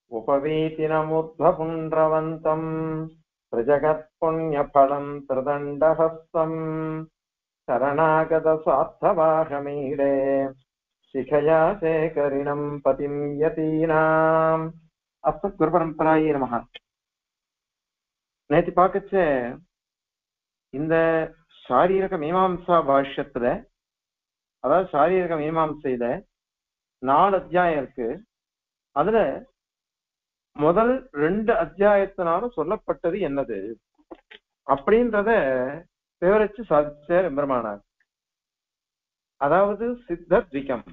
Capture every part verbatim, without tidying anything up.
उपवीतिनमुद्ध्वपुण्ड्रवन्तम् प्रजगत्पुण्यफलम् त्रिदण्डहस्तम् शरणागतस्वार्थवाहमीडे शिखया शेखरिणम् पतिम् यतीनाम् अस्मद्गुरुपरम्परायै நமஹ. நேற்று பார்க்கச்ச இந்த சாரீரக மீமாம்சா பாஷ்யத்துல, அதாவது சாரீரக மீமாம்சையில நாலு அத்தியாயம் இருக்கு. அதுல முதல் ரெண்டு அத்தியாயத்தினாலும் சொல்லப்பட்டது என்னது அப்படின்றத விவரிச்சு சாதிச்சார் எம்பெருமானார். அதாவது சித்தத்விகம்,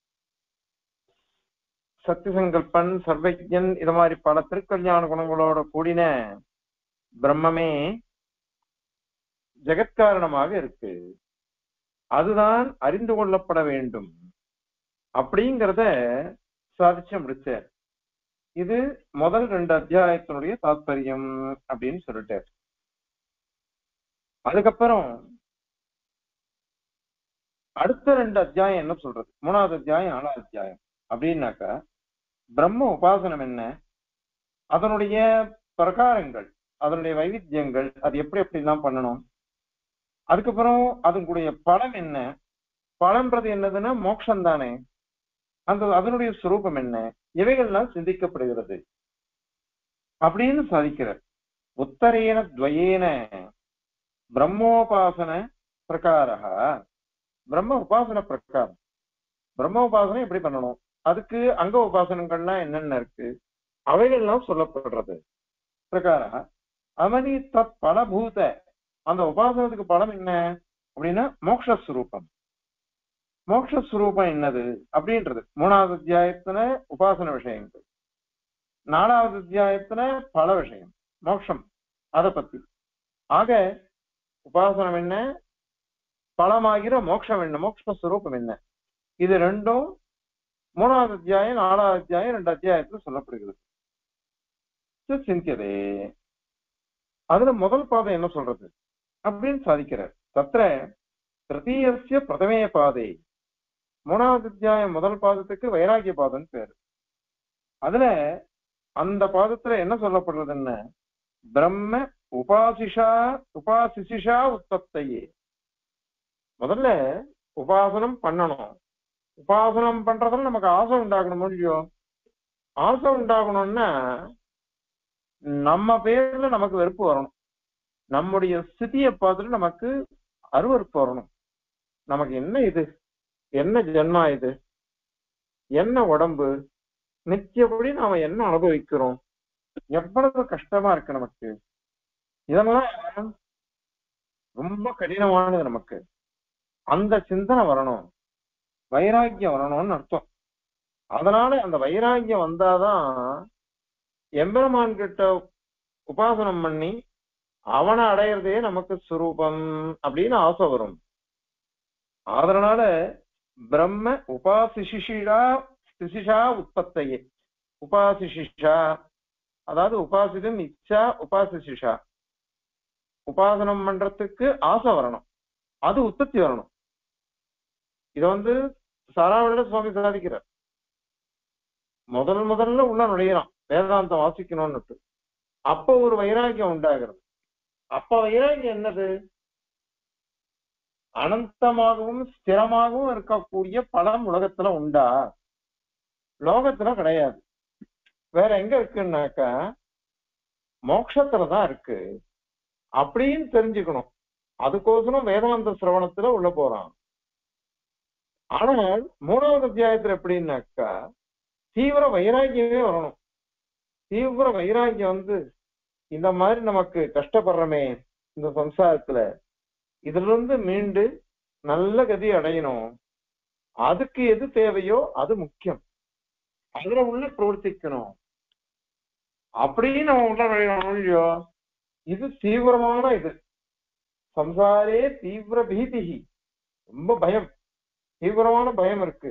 சத்தியசங்கல்பன், சர்வஜன், இது மாதிரி பல திருக்கல்யாண குணங்களோட கூடின பிரம்மமே ஜெகத்காரணமாக இருக்கு, அதுதான் அறிந்து கொள்ளப்பட வேண்டும் அப்படிங்கிறத சாதிச்சு முடிச்சார். இது முதல் ரெண்டு அத்தியாயத்தினுடைய தாத்பரியம் அப்படின்னு சொல்லிட்டார். அதுக்கப்புறம் அடுத்த ரெண்டு அத்தியாயம் என்ன சொல்றது, மூணாவது அத்தியாயம் நாலாவது அத்தியாயம் அப்படின்னாக்கா பிரம்ம உபாசனம் என்ன, அதனுடைய பிரகாரங்கள், அதனுடைய வைவித்தியங்கள், அது எப்படி எப்படிலாம் பண்ணணும், அதுக்கப்புறம் அதனுடைய பலம் என்ன, பலம்ன்றது என்னதுன்னா மோட்சம் தானே, அந்த அதனுடைய சுரூபம் என்ன, இவைகள்லாம் சிந்திக்கப்படுகிறது அப்படின்னு சாதிக்கிறார். உத்தரேன துவயேன பிரம்மோபாசன பிரகாரா, பிரம்ம உபாசன பிரகாரம், பிரம்ம உபாசனை எப்படி பண்ணணும், அதுக்கு அங்க உபாசனங்கள்லாம் என்னென்ன இருக்கு, அவைகள்லாம் சொல்லப்படுறது பிரகாரா. அவனி தத் பலபூத, அந்த உபாசனத்துக்கு பலம் என்ன அப்படின்னா மோக்ஷஸ்வரூபம். மோக்ஷஸ்வரூபம் என்னது அப்படின்றது மூணாவது அத்தியாயத்துல உபாசன விஷயங்கள், நாலாவது அத்தியாயத்துல பல விஷயம் மோட்சம் அதை பத்தி. ஆக உபாசனம் என்ன, பலமாகிற மோட்சம் என்ன, மோக்ஷஸ்வரூபம் என்ன, இது ரெண்டும் மூணாவது அத்தியாயம் நாலாவது அத்தியாயம் ரெண்டு அத்தியாயத்துல சொல்லப்படுகிறது. சிந்தியதே, அதுல முதல் பாதம் என்ன சொல்றது அப்படின்னு சாதிக்கிறார். தத்திர திருத்தீயஸ்ய பிரதமே பாதை, மூணாவது அத்தியாயம் முதல் பாதத்துக்கு வைராகிய பாதம்னு பேரு. அதுல அந்த பாதத்துல என்ன சொல்லப்படுறதுன்னு, பிரம்ம உபாசிஷா உபாசிஷா உற்பத்தையே, முதல்ல உபாசனம் பண்ணணும். உபாசனம் பண்றதுல நமக்கு ஆசை உண்டாகணும் இல்லையோ, ஆசை உண்டாகணும்னா நம்ம பேர்ல நமக்கு வெறுப்பு வரணும், நம்முடைய ஸ்திதியை பார்த்துட்டு நமக்கு அருவருப்பு வரணும். நமக்கு என்ன இது, என்ன ஜென்மா இது, என்ன உடம்பு, நித்தியப்படி நாம என்ன அனுபவிக்கிறோம், எவ்வளவு கஷ்டமா இருக்கு நமக்கு, இதெல்லாம் ரொம்ப கடினமானது நமக்கு. அந்த சிந்தனை வரணும், வைராக்கியம் வரணும்னு அர்த்தம். அதனால அந்த வைராக்கியம் வந்தாதான் எம்பெருமான் கிட்ட உபாசனம் பண்ணி அவனை அடையிறதே நமக்கு சுரூபம் அப்படின்னு ஆசை வரும். அதனால பிரம்ம உபாசிஷிஷா சிசிஷா உற்பத்தையே, உபாசிஷிஷா அதாவது உபாசிதம் இச்சா உபாசிஷிஷா, உபாசனம் பண்றதுக்கு ஆசை வரணும், அது உற்பத்தி வரணும். இத வந்து சாராவளியில சுவாமி சாதிக்கிறார். முதல் முதல்ல உள்ள நுழையிறான் வேதாந்தம் வாசிக்கணும்னுட்டு, அப்ப ஒரு வைராக்கியம் உண்டாகிறது. அப்ப வைராக்கியம் என்னது, அனந்தமாகவும் ஸ்திரமாகவும் இருக்கக்கூடிய பலம் உலகத்துல உண்டா, லோகத்துல கிடையாது. வேற எங்க இருக்குன்னாக்கா மோட்சத்துலதான் இருக்கு அப்படின்னு தெரிஞ்சுக்கணும். அதுக்கோசரம் வேதாந்த சிரவணத்துல உள்ள போறான். ஆனால் மூணாவது அத்தியாயத்துல எப்படின்னாக்கா தீவிர வைராக்கியமே வரணும். தீவிர வைராக்கியம் வந்து இந்த மாதிரி நமக்கு கஷ்டப்படுறமே இந்த சம்சாரத்துல, இதுல இருந்து மீண்டு நல்ல கதி அடையணும், அதுக்கு எது தேவையோ அது முக்கியம், அதுல உள்ள பிரவர்த்திக்கணும் அப்படின்னு நம்ம உள்ள நுழையணும் இல்லையோ. இது தீவிரமான இது. சம்சாரே தீவிர பீதி, ரொம்ப பயம், தீவிரமான பயம் இருக்கு.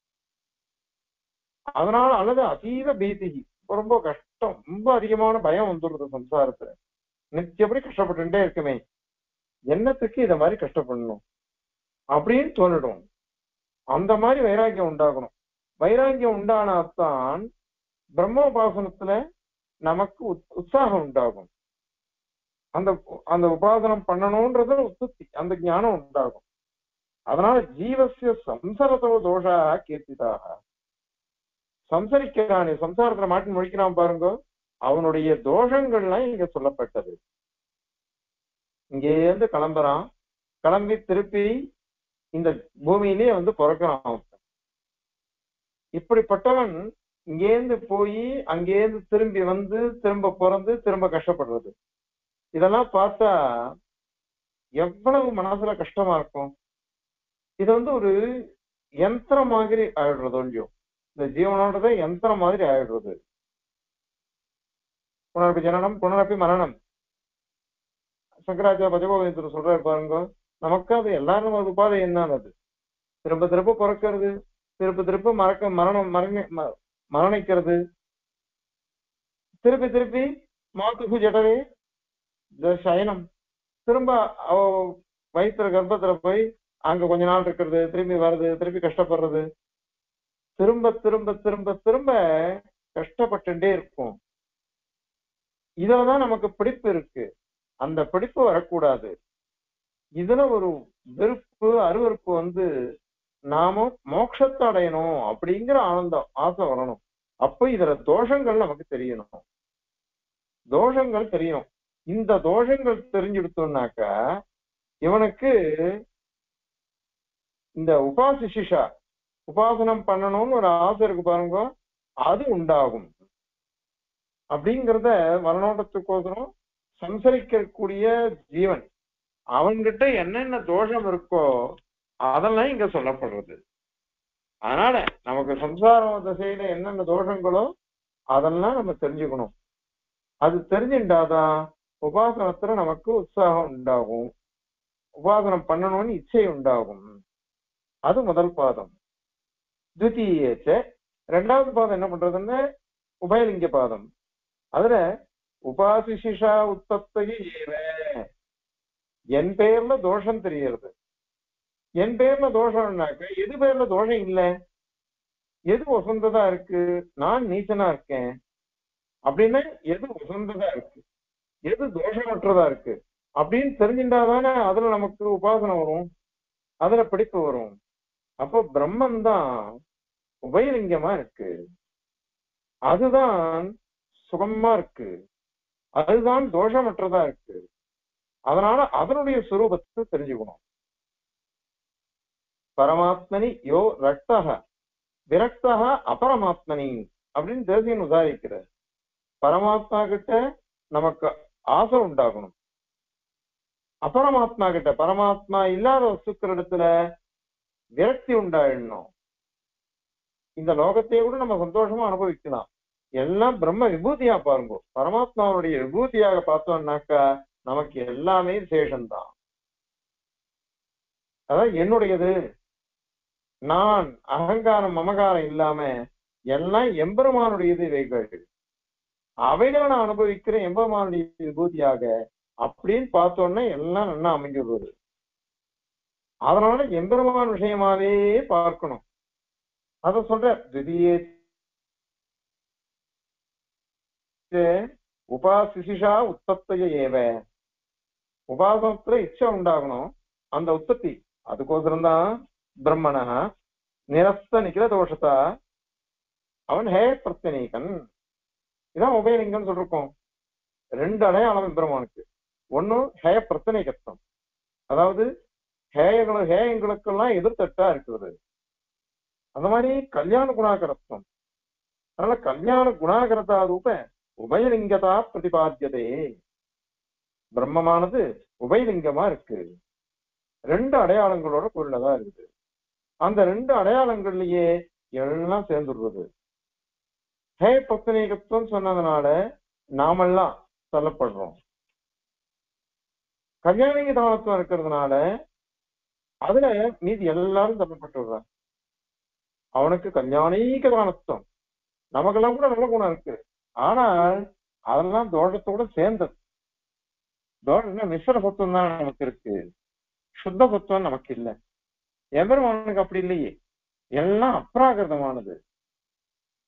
அதனால அல்லது அதீத பீதி, ரொம்ப கஷ்டம், ரொம்ப அதிகமான பயம் வந்துடுறது சம்சாரத்துல. நிச்சயப்படி கஷ்டப்பட்டுட்டே இருக்குமே, என்னத்துக்கு இத மாதிரி கஷ்டப்படணும் அப்படின்னு தோணிடும். அந்த மாதிரி வைராக்கியம் உண்டாகணும். வைராக்கியம் உண்டானாத்தான் பிரம்மோபாசனத்துல நமக்கு உற்சாகம் உண்டாகும். அந்த அந்த உபாசனம் பண்ணணும்ன்றது உற்பத்தி, அந்த ஞானம் உண்டாகும். அதனால ஜீவசிய சம்சரதோ தோஷா கீர்த்திதாக, சம்சரிக்கிறானே, சம்சாரத்துல மாட்டி முடிக்கிறான் பாருங்க, அவனுடைய தோஷங்கள்லாம் இங்க சொல்லப்பட்டது. இங்கேருந்து கிளம்புறான், கிளம்பி திருப்பி இந்த பூமியிலே வந்து பிறக்கிறான். இப்படிப்பட்டவன் இங்கேருந்து போய் அங்கேருந்து திரும்பி வந்து திரும்ப பிறந்து திரும்ப கஷ்டப்படுறது, இதெல்லாம் பார்த்தா எவ்வளவு மனசுல கஷ்டமா இருக்கும். இது வந்து ஒரு யந்திரம் மாதிரி ஆயிடுறது இல்லையோ, இந்த ஜீவனோடத யந்திரம் மாதிரி ஆயிடுறது. புனரப்பி ஜனனம் புனரப்பி மரணம், சங்கராச்சாரிய பஜகோவிந்தர் சொல்றாரு பாருங்க. நமக்கு அது எல்லாரும் அது உபாதை என்னது, திரும்ப திரும்ப பிறக்கிறது, திரும்ப திரும்ப மறக்க மரணம் மரண மரணிக்கிறது, திருப்பி திருப்பி மாத்துக்கு ஜடவே சயனம், திரும்ப அவ வயிற்றுல கர்ப்பத்துல போய் அங்க கொஞ்ச நாள் இருக்கிறது, திரும்பி வர்றது, திருப்பி கஷ்டப்படுறது, திரும்ப திரும்ப திரும்ப திரும்ப கஷ்டப்பட்டுட்டே இருக்கும். இதுலதான் நமக்கு பிடிப்பு இருக்கு, அந்த பிடிப்பு வரக்கூடாது. இதுல ஒரு வெறுப்பு அருவறுப்பு வந்து நாம மோட்சத்தை அடையணும் அப்படிங்கிற ஆனந்தம் ஆசை வரணும். அப்ப இதுல தோஷங்கள் நமக்கு தெரியணும், தோஷங்கள் தெரியணும். இந்த தோஷங்கள் தெரிஞ்சுடுத்தோம்னாக்கா இவனுக்கு இந்த உபாசிஷா உபாசனம் பண்ணணும்னு ஒரு ஆசை இருக்கு பாருங்க, அது உண்டாகும். அப்படிங்கிறத வரணோட்டத்துக்கோசரம் சம்சரிக்கக்கூடிய ஜீவன் அவன்கிட்ட என்னென்ன தோஷம் இருக்கோ அதெல்லாம் இங்க சொல்லப்படுறது. அதனால நமக்கு சம்சாரம் திசையில என்னென்ன தோஷங்களோ அதெல்லாம் நம்ம தெரிஞ்சுக்கணும். அது தெரிஞ்சுட்டாதான் உபாசனத்துல நமக்கு உற்சாகம் உண்டாகும், உபாசனம் பண்ணணும்னு இச்சை உண்டாகும். அது முதல் பாதம். துதியேச்ச ரெண்டாவது பாதம் என்ன பண்றதுன்னு உபயலிங்க பாதம். அதுல உபாசிஷா உத்தத்தையே என் பேர்ல தோஷம் தெரியறது. என் பேர்ல தோஷம்னாக்க எது பேர்ல தோஷம் இல்லை, எது வசந்ததா இருக்கு, நான் நீச்சனா இருக்கேன் அப்படின்னா எது வசந்ததா இருக்கு, எது தோஷமற்றதா இருக்கு அப்படின்னு தெரிஞ்சுட்டாதானே அதுல நமக்கு உபாசனை வரும், அதுல பிடிப்பு வரும். அப்போ பிரம்மன் தான் உபயலிங்கமா இருக்கு, அதுதான் சுகமா இருக்கு, அதுதான் தோஷமற்றதா இருக்கு. அதனால அதனுடைய சுரூபத்தை தெரிஞ்சுக்கணும். பரமாத்மனி யோ ரக்தக விரக்தக அபரமாத்மனி அப்படின்னு தேசியன் உதாரிக்கிறார். பரமாத்மா கிட்ட நமக்கு ஆசை உண்டாகணும், அபரமாத்மா கிட்ட பரமாத்மா இல்லாத வஸ்துக்கள் இடத்துல விரக்தி உண்டாயிடணும். இந்த லோகத்தையே கூட நம்ம சந்தோஷமா அனுபவிக்கலாம், எல்லாம் பிரம்ம விபூதியா பாருங்க. பரமாத்மாவுடைய விபூதியாக பார்த்தோம்னாக்கா நமக்கு எல்லாமே விசேஷம்தான். அதான் என்னுடையது, நான் அகங்காரம் மமகாரம் இல்லாம எல்லாம் எம்பெருமானுடையது. இவைகள் அவைகளை நான் அனுபவிக்கிற எம்பெருமானுடைய விபூதியாக அப்படின்னு பார்த்தோன்னா எல்லாம் நல்லா அமைஞ்சுடுவது. அதனால எம்பெருமான் விஷயமாவே பார்க்கணும். அத சொல்ற திடீர் உபாசிஷா உத்தத்தைய ஏவ, உபாசனத்துல இச்சை உண்டாகணும், அந்த உற்பத்தி அதுக்கோசரம் தான் பிரம்மண நிரஸ்த நிகில தோஷத்தா அவன் ஹே பிரத்யநீகன். இதான் உபயலிங்கம் சொல்லிருக்கோம். ரெண்டு அடையாளம் பிரம்மனுக்கு. ஒண்ணு ஹேய பிரத்யநீகத்துவம், அதாவது ஹேயங்களு ஹேயங்களுக்கெல்லாம் எதிர்த்தட்டா இருக்கிறது. அந்த மாதிரி கல்யாண குணாகரத்துவம். அதனால கல்யாண குணாகரதா ரூப உபயலிங்கதா பிரதிபாத்தியதே. பிரம்மமானது உபயலிங்கமா இருக்கு, ரெண்டு அடையாளங்களோட பொருளதான் இருக்குது. அந்த ரெண்டு அடையாளங்கள்லயே எல்லாம் சேர்ந்துடுறது. ஹே பத்னீகத்துவம் சொன்னதுனால நாமெல்லாம் சொல்லப்படுறோம். கல்யாணிக தானத்துவம் இருக்கிறதுனால அதுல மீதி எல்லாரும் சொல்லப்பட்டுடுறாங்க. அவனுக்கு கல்யாணீக தானத்துவம், நமக்கெல்லாம் கூட நல்ல குணம் இருக்கு, ஆனால் அதெல்லாம் தோஷத்தோட சேர்ந்தது. தோஷம்னா மிஸ்ர சத்துவம் தான் நமக்கு இருக்கு, சுத்த சத்துவம் நமக்கு இல்லை. எம்பெருமானுக்கு அப்படி இல்லையே, எல்லாம் அப்ராகிருதமானது.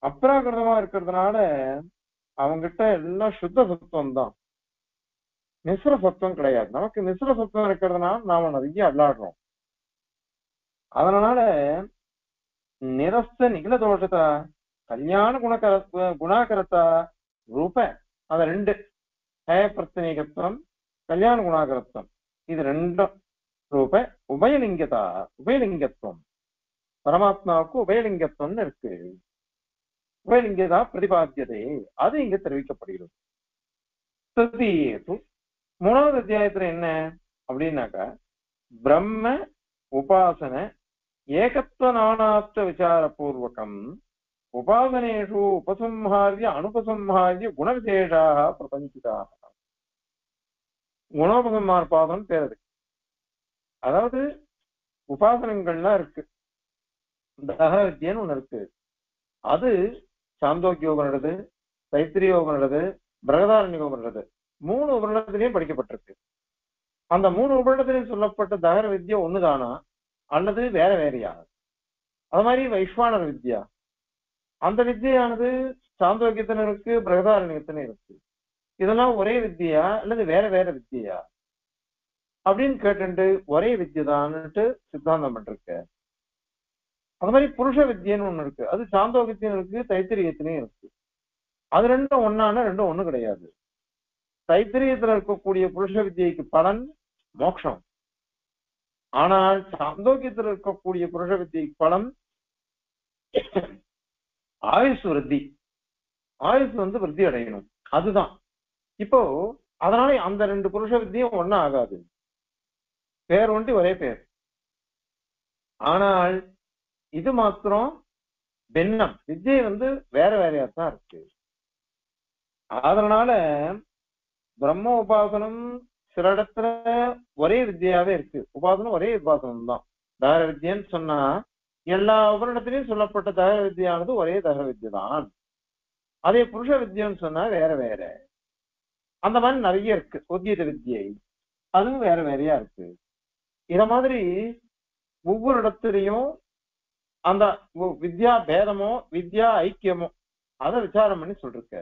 அப்ராகிருதமா இருக்கிறதுனால அவங்கிட்ட எல்லாம் சுத்த சத்துவம் தான், மிஸ்ர சத்துவம் கிடையாது. நமக்கு மிஸ்ர சத்துவம் இருக்கிறதுனால நாம நிறைய அல்லாடுறோம். அதனால நிரஸ்த நிகழ தோஷத்தா கல்யாண குணகர குணாகரத்தா ரூப அத ரெண்டு ஹய பிரத்யேகத்துவம் கல்யாண குணாகரத்துவம் இது ரெண்டும் ரூப உபயலிங்கதா உபயலிங்கத்துவம் பரமாத்மாவுக்கு உபயலிங்கத்துவம்னு இருக்கு. உபயலிங்கதா பிரதிபாத்தியதே அது இங்க தெரிவிக்கப்படுகிறது. ததியேது மூணாவது அத்தியாயத்துல என்ன அப்படின்னாக்கா பிரம்ம உபாசன ஏகத்துவ நானாத்வ விசார பூர்வகம் உபாசனேஷு உபசம்ஹாரிய அனுபசம்ஹாரிய குணவிசேஷாக பிரபஞ்சிதாக. குணோபசம்ஹார பாதம் பேர் அது. அதாவது உபாசனங்கள்லாம் இருக்கு, தக வித்தியன்னு ஒண்ணு இருக்கு. அது சாந்தோக்கிய உபனிடது, தைத்திரிய உபனிடது, பிரகதாரண்ய உபனிடது மூணு உபனிடத்திலையும் படிக்கப்பட்டிருக்கு. அந்த மூணு உபனிடத்திலையும் சொல்லப்பட்ட தகர வித்யா ஒண்ணுதானா அல்லது வேற வேறையா? அது மாதிரி வைஸ்வானர் வித்யா அந்த வித்தியானது சாந்தோக்கியத்தின இருக்கு, பிரகதாரண்யத்தின இருக்கு. இதெல்லாம் ஒரே வித்தியா அல்லது வேற வேற வித்தியா அப்படின்னு கேட்டு ஒரே வித்தியதான்னுட்டு சித்தாந்தம் பண்ணிருக்க. அது மாதிரி புருஷ வித்தியன்னு ஒண்ணு இருக்கு, அது சாந்தோக்கியத்திനും இருக்கு, தைத்திரியத்திலையும் இருக்கு. அது ரெண்டும் ஒன்னான ரெண்டும் ஒண்ணு கிடையாது. தைத்திரியத்துல இருக்கக்கூடிய புருஷ வித்தியைக்கு பலன் மோட்சம், ஆனால் சாந்தோக்கியத்தில் இருக்கக்கூடிய புருஷ வித்தியைக்கு பலன் ஆயுசு விருத்தி. ஆயுசு வந்து விருத்தி அடையணும், அதுதான். இப்போ அதனால அந்த ரெண்டு புருஷ வித்தியும் ஒன்னும் ஆகாது, பேர் ஒண்டி ஒரே பேர். ஆனால் இது மாத்திரம் பின்னம், வித்தியை வந்து வேற வேறையா தான் இருக்கு. அதனால பிரம்ம உபாசனம் சில இடத்துல ஒரே வித்தியாவே இருக்கு, உபாசனம் ஒரே உபாசனம் தான். தகர வித்தியன்னு சொன்னா எல்லா உபரிடத்திலையும் சொல்லப்பட்ட தகர வித்தியானது ஒரே தகர வித்தியை தான். அதே புருஷ வித்தியன்னு சொன்னா வேற வேற. அந்த மாதிரி நிறைய இருக்கு. உத்கீத வித்தியை அதுவும் வேற வேறையா இருக்கு. இத மாதிரி ஒவ்வொரு இடத்துலையும் அந்த வித்யா பேதமோ வித்யா ஐக்கியமோ அதை விசாரம் பண்ணி சொல்லிருக்க.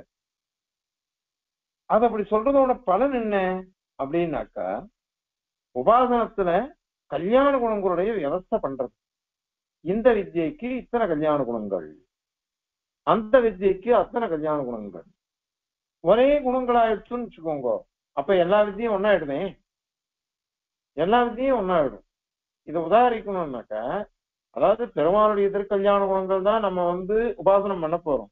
அது அப்படி சொல்றதோட பலன் என்ன அப்படின்னாக்கா உபாசனத்துல கல்யாண குணங்களுடைய வியவஸ்தை பண்றது. இந்த வித்தியைக்கு இத்தனை கல்யாண குணங்கள், அந்த வித்தியைக்கு அத்தனை கல்யாண குணங்கள், ஒரே குணங்களாயிடுச்சுன்னு வச்சுக்கோங்க. அப்ப எல்லா வித்தியும் ஒன்னாயிடுமே, எல்லா வித்தியும் ஒன்னாயிடும். இதை உதாரிக்கணும்னாக்க அதாவது பெருமாளுடைய திருக்கல்யாண குணங்கள் தான் நம்ம வந்து உபாசனம் பண்ண போறோம்.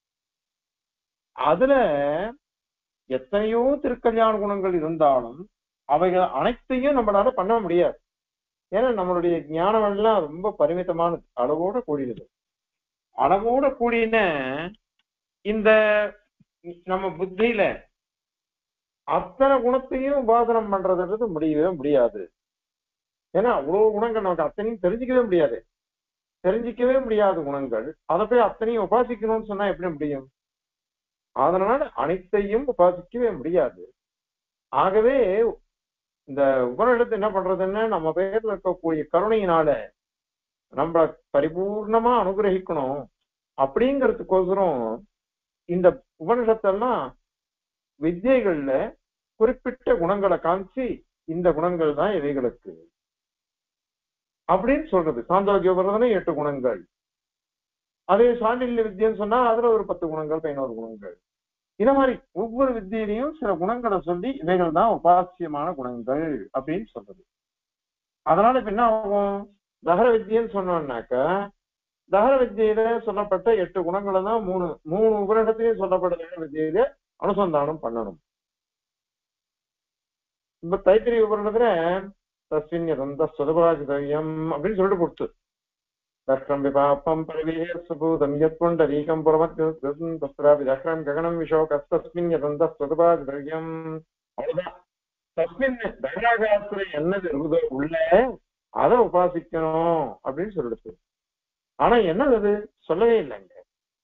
அதுல எத்தனையோ திருக்கல்யாண குணங்கள் இருந்தாலும் அவைகள் அனைத்தையும் நம்மளால பண்ண முடியாது. ஏன்னா நம்மளுடைய ஞானம் எல்லாம் ரொம்ப பரிமிதமானது, அளவோட கூடியது. அளவோட கூடின இந்த நம்ம புத்தியில அத்தனை குணத்தையும் உபாசனம் பண்றதுன்றது முடியவே முடியாது. ஏன்னா அவ்வளவு குணங்கள் நமக்கு அத்தனையும் தெரிஞ்சிக்கவே முடியாது, தெரிஞ்சிக்கவே முடியாத குணங்கள். அதை போய் அத்தனையும் உபாசிக்கணும்னு சொன்னா எப்படி முடியும்? அதனால அனைத்தையும் உபாசிக்கவே முடியாது. ஆகவே இந்த உபனிடத்தை என்ன பண்றதுன்னா நம்ம பேர்ல இருக்கக்கூடிய கருணையினால நம்ம பரிபூர்ணமா அனுகிரகிக்கணும் அப்படிங்கிறதுக்கோசரம் இந்த உபனிஷத்தெல்லாம் வித்யைகள்ல குறிப்பிட்ட குணங்களை காமிச்சு இந்த குணங்கள் தான் இவைகளுக்கு அப்படின்னு சொல்றது. சாந்தோக்கிய உபனிஷத்துல எட்டு குணங்கள், அதே சாண்டில்ய வித்தியன்னு சொன்னா அதுல ஒரு பத்து குணங்கள், பதினோரு குணங்கள். இந்த மாதிரி ஒவ்வொரு வித்தியிலையும் சில குணங்களை சொல்லி இவைகள் தான் உபாசியமான குணங்கள் அப்படின்னு சொல்றது. அதனால இப்ப என்ன ஆகும்? தகர வித்தியன்னு சொன்னோம்னாக்க தகர வித்தியில சொல்லப்பட்ட எட்டு குணங்களை தான் மூணு மூணு உபரிடத்திலையும் சொல்லப்பட்ட தகர வித்தியில அனுசந்தானம் பண்ணணும். இப்ப தைத்திரிய உபரிடத்துல தஸ்மின் யதந்த சுதபாஜிதவ்யம் அப்படின்னு சொல்லிட்டு கொடுத்து தக்ஷம் விபாப்பம் பரிவேசபூதம் யத்புண்டரீகம் புரமத்யம் தஸ்ராபி தக்ஷம் ககனம் விஷோகஸ்தஸ்மின் யதந்த சுதபாஜிதவ்யம். அவ்வளவுதான். தஸ்மின் தகராகாசுல என்னது இருக்குதோ உள்ள அதை உபாசிக்கணும் அப்படின்னு சொல்லிடுச்சு. ஆனா என்னது அது சொல்லவே இல்லைங்க,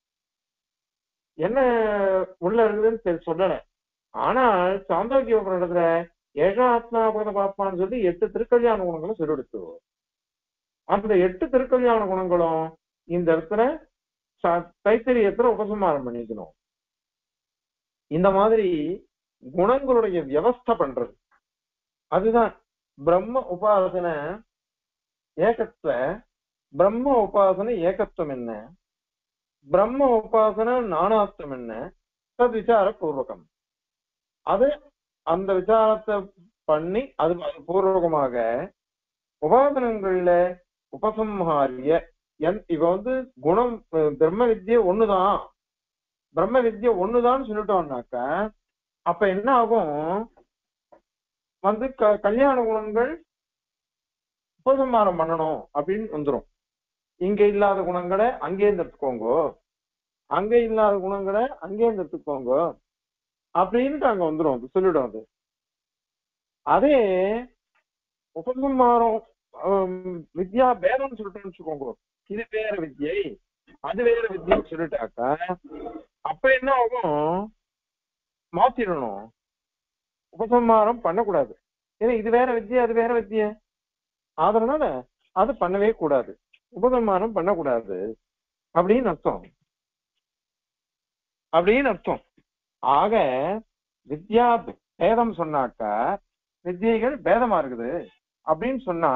என்ன உள்ள இருக்குதுன்னு சொல்லல. ஆனால் சாந்தோக்கிய உபனிடத்துல ஏகா ஆத்மா பாப்பான்னு சொல்லி எட்டு திருக்கல்யாண குணங்களும் சொல்லிடுச்சு. அந்த எட்டு திருக்கல்யாண குணங்களும் இந்த இடத்துல தைத்தரியத்துல உபசம்ஹாரம் பண்ணிக்கணும். இந்த மாதிரி குணங்களுடைய வியவஸ்தை பண்றது அதுதான் பிரம்ம உபாசன ஏகத்துவ. பிரம்ம உபாசன ஏகத்துவம் என்ன, பிரம்ம உபாசன நானாத்வம் என்ன, தத் விசார பூர்வகம். அது அந்த விசாரத்தை பண்ணி அது பூர்வகமாக உபாசனங்கள்ல உபசம்ஹாரிய இவ வந்து குணம் பிரம்ம வித்யை ஒண்ணுதான், பிரம்ம வித்யை ஒண்ணுதான் சொல்லிட்டோம்னாக்க அப்ப என்ன ஆகும், வந்து க கல்யாண குணங்கள் உபசம்ஹாரம் பண்ணணும் அப்படின்னு வந்துடும். இங்க இல்லாத குணங்களை அங்கே எடுத்துக்கோங்க, அங்க இல்லாத குணங்களை அங்கே எடுத்துக்கோங்க அப்படின்ட்டு அங்க வந்துடும், சொல்லிடும். அது அதே உபசம்ஹாரம் வித்யா பேதம்னு சொல்லிட்டோம்னு வச்சுக்கோங்க, இது வேற வித்யை அது வேற வித்யன்னு சொல்லிட்டாக்கா அப்ப என்ன ஆகும், மாத்திடணும், உபசம்ஹாரம் பண்ணக்கூடாது. ஏன்னா இது வேற வித்யா அது வேற வித்யா, அதனால அது பண்ணவே கூடாது, உபசம்ஹாரம் பண்ணக்கூடாது அப்படின்னு அர்த்தம், அப்படின்னு அர்த்தம். ஆக வித்யா பேதம் சொன்னாக்கா வித்யைகள் பேதமா இருக்குது அப்படின்னு சொன்னா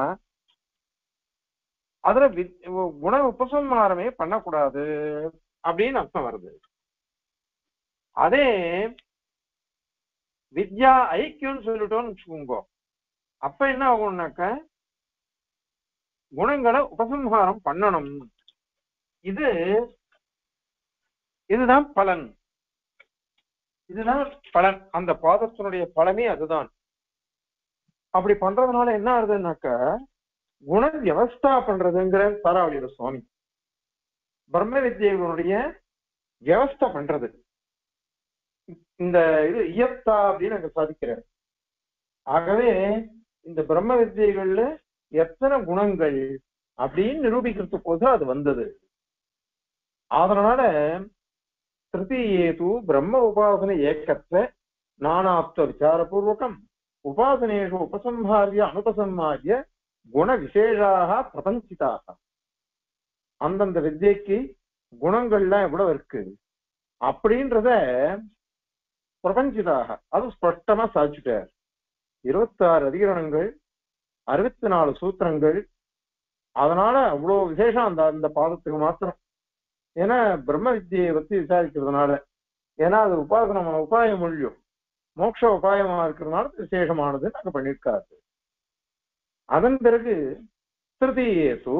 அதுல குண உபசம்ஹாரமே பண்ணக்கூடாது அப்படின்னு அர்த்தம் வருது. அதே வித்யா ஐக்கியம்னு சொல்லிட்டோம்னு வச்சுக்கோங்க, அப்ப என்ன ஆகும்னாக்க குணங்களை உபசம்ஹாரம் பண்ணணும். இது இதுதான் பலன், இதுதான் பலன், அந்த பாதத்தினுடைய பலமே அதுதான். அப்படி பண்றதுனால என்ன ஆகுதுன்னாக்க குண வியவஸ்தா பண்றதுங்கிற தாராவளியோட சுவாமி பிரம்ம வித்யைகளுடைய வியவஸ்தா பண்றது. இந்த இது இயப்தா அப்படின்னு அங்க சாதிக்கிறார். ஆகவே இந்த பிரம்ம வித்யைகள்ல எத்தனை குணங்கள் அப்படின்னு நிரூபிக்கிறதுக்கு போது அது வந்தது. அதனால திருத்தீயேது பிரம்ம உபாசன ஏக்கத்துவ நானாத்வ விசாரபூர்வகம் உபாசனேஷு உபசம்ஹாரிய அனுபசம்ஹாரிய குண விசேஷாக பிரபஞ்சிதாக. அந்தந்த வித்யைக்கு குணங்கள்லாம் எவ்வளவு இருக்கு அப்படின்றத பிரபஞ்சிதாக அது ஸ்பஷ்டமா சாதிச்சுட்டார். இருபத்தி ஆறு அதிகரணங்கள், அறுபத்தி நாலு சூத்திரங்கள், அதனால அவ்வளவு விசேஷம் அந்த அந்த பாதத்துக்கு மாத்திரம். ஏன்னா பிரம்ம வித்தியை பத்தி விசாரிக்கிறதுனால, ஏன்னா அது உபாசனம் உபாய மொழியும் மோட்ச உபாயமா இருக்கிறதுனால விசேஷமானது நாங்க பண்ணிருக்காரு. அதன் பிறகு திருத்தீயேது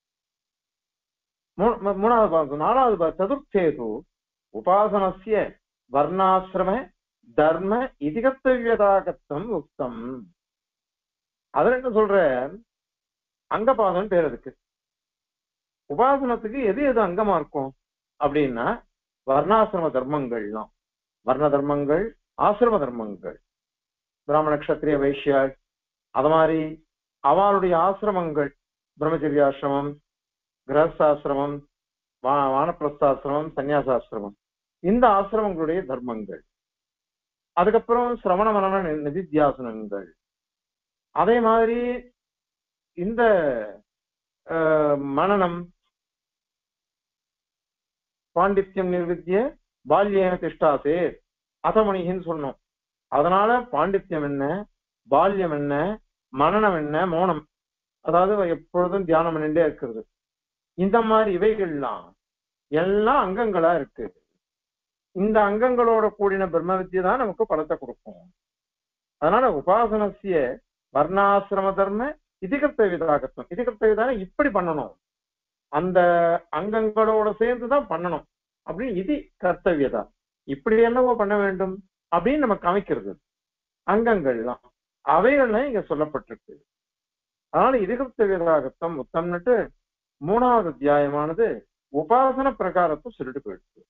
மூணாவது பாதம், நாலாவது பாதம் சதுர்த்தேது உபாசனஸ்ய வர்ணாசிரம தர்ம இதிகத்தவியதாகத்தம் உக்தம். அதுல என்ன சொல்ற, அங்கபாதம் பேர் அதுக்கு. உபாசனத்துக்கு எது எது அங்கமா இருக்கும் அப்படின்னா வர்ணாசிரம தர்மங்கள்லாம், வர்ண தர்மங்கள் ஆசிரம தர்மங்கள், பிராமண கஷத்திரிய வைஷ்யாள், அது மாதிரி அவளுடைய ஆசிரமங்கள், பிரம்மச்சரியாசிரமம், கிரகஸ்தாசிரமம், வா வானப்பிரஸ்தாசிரமம், சன்னியாசாசிரமம், இந்த ஆசிரமங்களுடைய தர்மங்கள். அதுக்கப்புறம் சிரவண மரண நிதித்தியாசனங்கள். அதே மாதிரி இந்த மனனம் பாண்டித்யம் நிர்வித்திய பால்யேன திஷ்டாசே அதமணின்னு சொன்னோம். அதனால பாண்டித்யம் என்ன, பால்யம் என்ன, மனனம் என்ன, மௌனம், அதாவது எப்பொழுதும் தியானம் பண்ணிட்டே இருக்கிறது, இந்த மாதிரி இவைகள்லாம் எல்லாம் அங்கங்களா இருக்கு. இந்த அங்கங்களோட கூடின பிரம்ம வித்யை தான் நமக்கு பலத்தை கொடுக்கும். அதனால உபாசனசிய வர்ணாசிரம தர்ம இதிகர்த்த விதாகத்துவம், இதிகர்த்த விதான இப்படி பண்ணணும், அந்த அங்கங்களோட சேர்ந்துதான் பண்ணணும் அப்படின்னு இது கர்த்தவியதா, இப்படி என்னவோ பண்ண வேண்டும் அப்படின்னு நம்ம காமிக்கிறது. அங்கங்கள்லாம் அவைகள்லாம் இங்க சொல்லப்பட்டிருக்கு. அதனால இதிகர்த்த விதாகத்துவம் உத்தம்னுட்டு மூணாவது அத்தியாயமானது உபாசன பிரகாரத்தை சொல்லிட்டு போயிடுச்சு.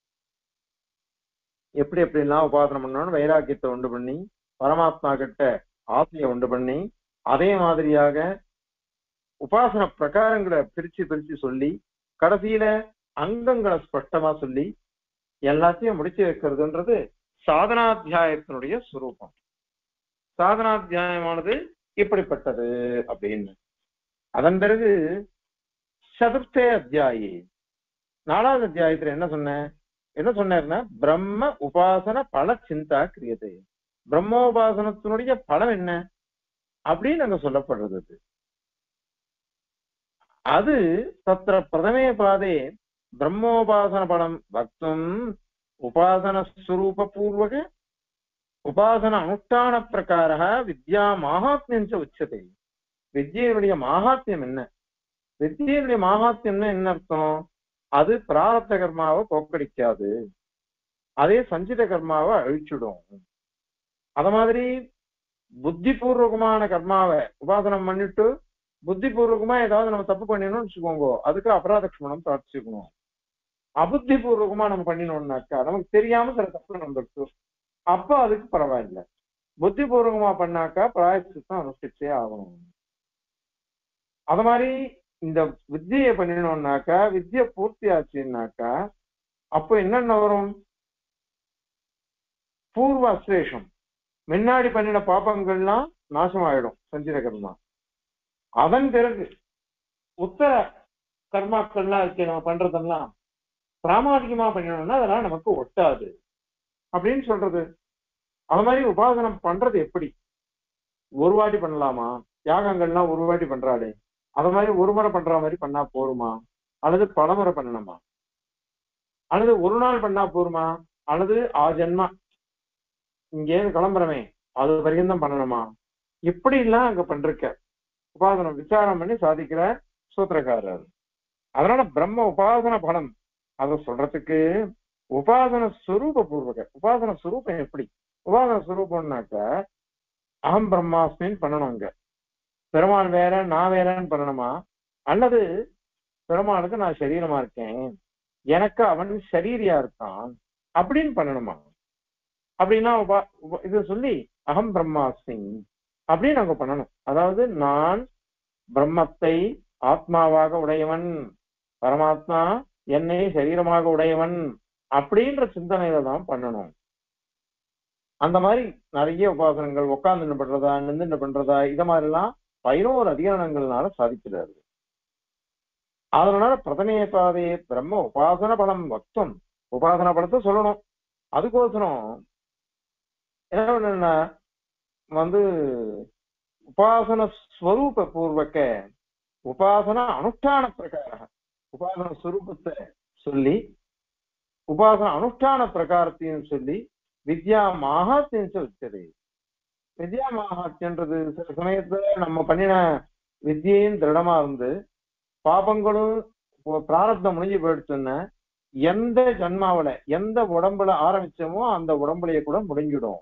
எப்படி எப்படிலாம் உபாசனம் பண்ணணும்னு வைராக்கியத்தை உண்டு பண்ணி, பரமாத்மா கிட்ட ஆசையை உண்டு பண்ணி, அதே மாதிரியாக உபாசன பிரகாரங்களை பிரிச்சு பிரிச்சு சொல்லி, கடைசியில அங்கங்களை ஸ்பஷ்டமா சொல்லி எல்லாத்தையும் முடிச்சு வைக்கிறதுன்றது சாதனாத்தியாயத்தினுடைய சுரூபம். சாதனாத்தியாயமானது இப்படிப்பட்டது அப்படின்னு. அதன் பிறகு சதுர்த்தே அத்தியாயி, நாலாவது அத்தியாயத்துல என்ன சொன்ன என்ன சொன்னாருன்னா பிரம்ம உபாசன பல சிந்தா கிரியது. பிரம்மோபாசனத்தினுடைய பலம் என்ன அப்படின்னு அங்க சொல்லப்படுறது. அது அது தத்திர பிரதமே பாதே பிரம்மோபாசன பலம் வக்தும் உபாசன ஸ்வரூப பூர்வக உபாசன அனுஷ்டான பிரகார வித்யா மாஹாத்மியம் உச்சத்தை. வித்யினுடைய மாஹாத்மியம் என்ன? வித்யினுடைய மாஹாத்மியம்னா என்ன அர்த்தம்? அது பிராரப்த கர்மாவை போக்கடிக்காது, அதே சஞ்சித கர்மாவை அழிச்சுடும். அத மாதிரி புத்தி பூர்வகமான கர்மாவை உபாசனம் பண்ணிட்டு புத்தி பூர்வகமா ஏதாவது நம்ம தப்பு பண்ணிடணும்னு வச்சுக்கோங்க, அதுக்கு அபராத க்ஷமனம் பிரார்த்திச்சுக்கணும். அபுத்தி பூர்வகமா நம்ம பண்ணினோம்னாக்கா நமக்கு தெரியாம சில தப்பு நடந்துருக்கு, அப்ப அதுக்கு பரவாயில்லை. புத்தி பூர்வகமா பண்ணாக்கா பிராயச்சித்தம் அனுஷ்டிச்சே ஆகணும். அது மாதிரி இந்த வித்தியை பண்ணினோம்னாக்கா வித்தியை பூர்த்தி ஆச்சுன்னாக்கா அப்போ என்னென்ன வரும்? பூர்வ அஸ்லேஷம், முன்னாடி பண்ணின பாப்பங்கள்லாம் நாசமாயிடும் சஞ்சித கர்மா. அதன் பிறகு உத்தர கர்மாக்கள்லாம் இருக்கு நம்ம பண்றதெல்லாம் பிராமாணிகமா பண்ணினோம்னா அதெல்லாம் நமக்கு ஒட்டாது அப்படின்னு சொல்றது. அது மாதிரி உபாசனம் பண்றது எப்படி? ஒரு வாட்டி பண்ணலாமா? யாகங்கள்லாம் ஒரு வாட்டி பண்றாளே, அது மாதிரி ஒரு முறை பண்ற மாதிரி பண்ணா போருமா, அல்லது பலமுறை பண்ணணுமா, அல்லது ஒரு நாள் பண்ணா போருமா, அல்லது ஆ ஜென்மா இங்கே கிளம்புறமே அது வரைக்கும் பண்ணணுமா? இப்படி எல்லாம் அங்க பண்றிருக்க உபாசனம் விசாரம் பண்ணி சாதிக்கிற சூத்திரக்காரர். அதனால பிரம்ம உபாசன பலம் அதை சொல்றதுக்கு உபாசன ஸ்வரூப பூர்வக உபாசன ஸ்வரூபம் எப்படி? உபாசன ஸ்வரூபம்னாக்க அகம் பிரம்மாஸ்மின்னு பண்ணணும். அங்க பெருமாள் வேற நான் வேறன்னு பண்ணணுமா, அல்லது பெருமாளுக்கு நான் சரீரமா இருக்கேன் எனக்கு அவன் சரீரியா இருக்கான் அப்படின்னு பண்ணணுமா? அப்படின்னா உபா இது சொல்லி அகம் பிரம்மாஸ்மி அப்படின்னு நாங்க பண்ணணும். அதாவது நான் பிரம்மத்தை ஆத்மாவாக உடையவன், பரமாத்மா என்னை சரீரமாக உடையவன் அப்படின்ற சிந்தனையில தான் பண்ணணும். அந்த மாதிரி நிறைய உபாசனங்கள் உட்கார்ந்து பண்றதா நின்று பண்றதா இத மாதிரி எல்லாம் பதினோரு அதிகாரங்கள்னால சாதிக்கிறாரு. அதனால பிரதமே பாதே பிரம்ம உபாசன பலம் வக்தம், உபாசன பலத்தை சொல்லணும். அதுக்கோசரம் என்ன வந்து உபாசன ஸ்வரூப பூர்வக்க உபாசன அனுஷ்டான பிரகார உபாசன ஸ்வரூபத்தை சொல்லி உபாசன அனுஷ்டான பிரகாரத்தையும் சொல்லி வித்யா மாஹாத்தியம் வச்சது. வித்யா மாஹாத்தியன்றது சில சமயத்துல நம்ம பண்ணின வித்தியையும் திருடமா இருந்து பாபங்களும் பிராரப்தம் முடிஞ்சு போயிடுச்சுன்னா எந்த ஜன்மாவில எந்த உடம்புல ஆரம்பிச்சோமோ அந்த உடம்புலயே கூட முடிஞ்சிடும்,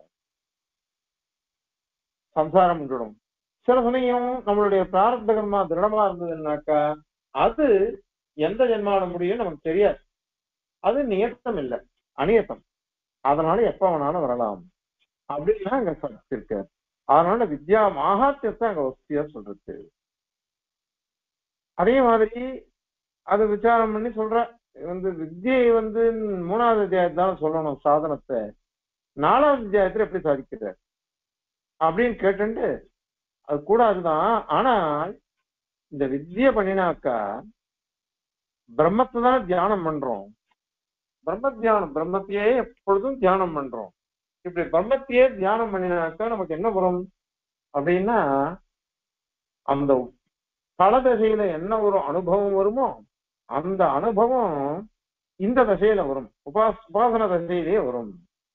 சம்சாரம் முடிஞ்சிடும். சில சமயம் நம்மளுடைய பிராரப்த கர்மா திருடமா இருந்ததுன்னாக்கா அது எந்த ஜென்மாவில முடியும் நமக்கு தெரியாது, அது நியத்தம் இல்லை அநியத்தம், அதனால எப்ப வேணாலும் வரலாம் அப்படின்னா அங்க இருக்க. அதனால வித்யா மாஹாத்தியத்தை அங்க வசதியா சொல்றது. அதே மாதிரி அது விசாரம் பண்ணி சொல்ற வந்து வித்தியை வந்து மூணாவது அத்தியாயத்தால சொல்லணும் சாதனத்தை, நாலாவது அத்தியாயத்துல எப்படி சாதிக்கிற அப்படின்னு கேட்டு அது கூட அதுதான். ஆனால் இந்த வித்தியை பண்ணினாக்கா பிரம்மத்தை தான் தியானம் பண்றோம், பிரம்ம தியானம் பிரம்மத்தையே எப்பொழுதும் தியானம் பண்றோம். இப்படி பிரம்மத்தையே தியானம் பண்ணினாக்கா நமக்கு என்ன வரும் அப்படின்னா அந்த பல தசையில என்ன ஒரு அனுபவம் வருமோ அந்த அனுபவம் இந்த தசையில வரும், உபாச உபாசன தசையிலே வரும்.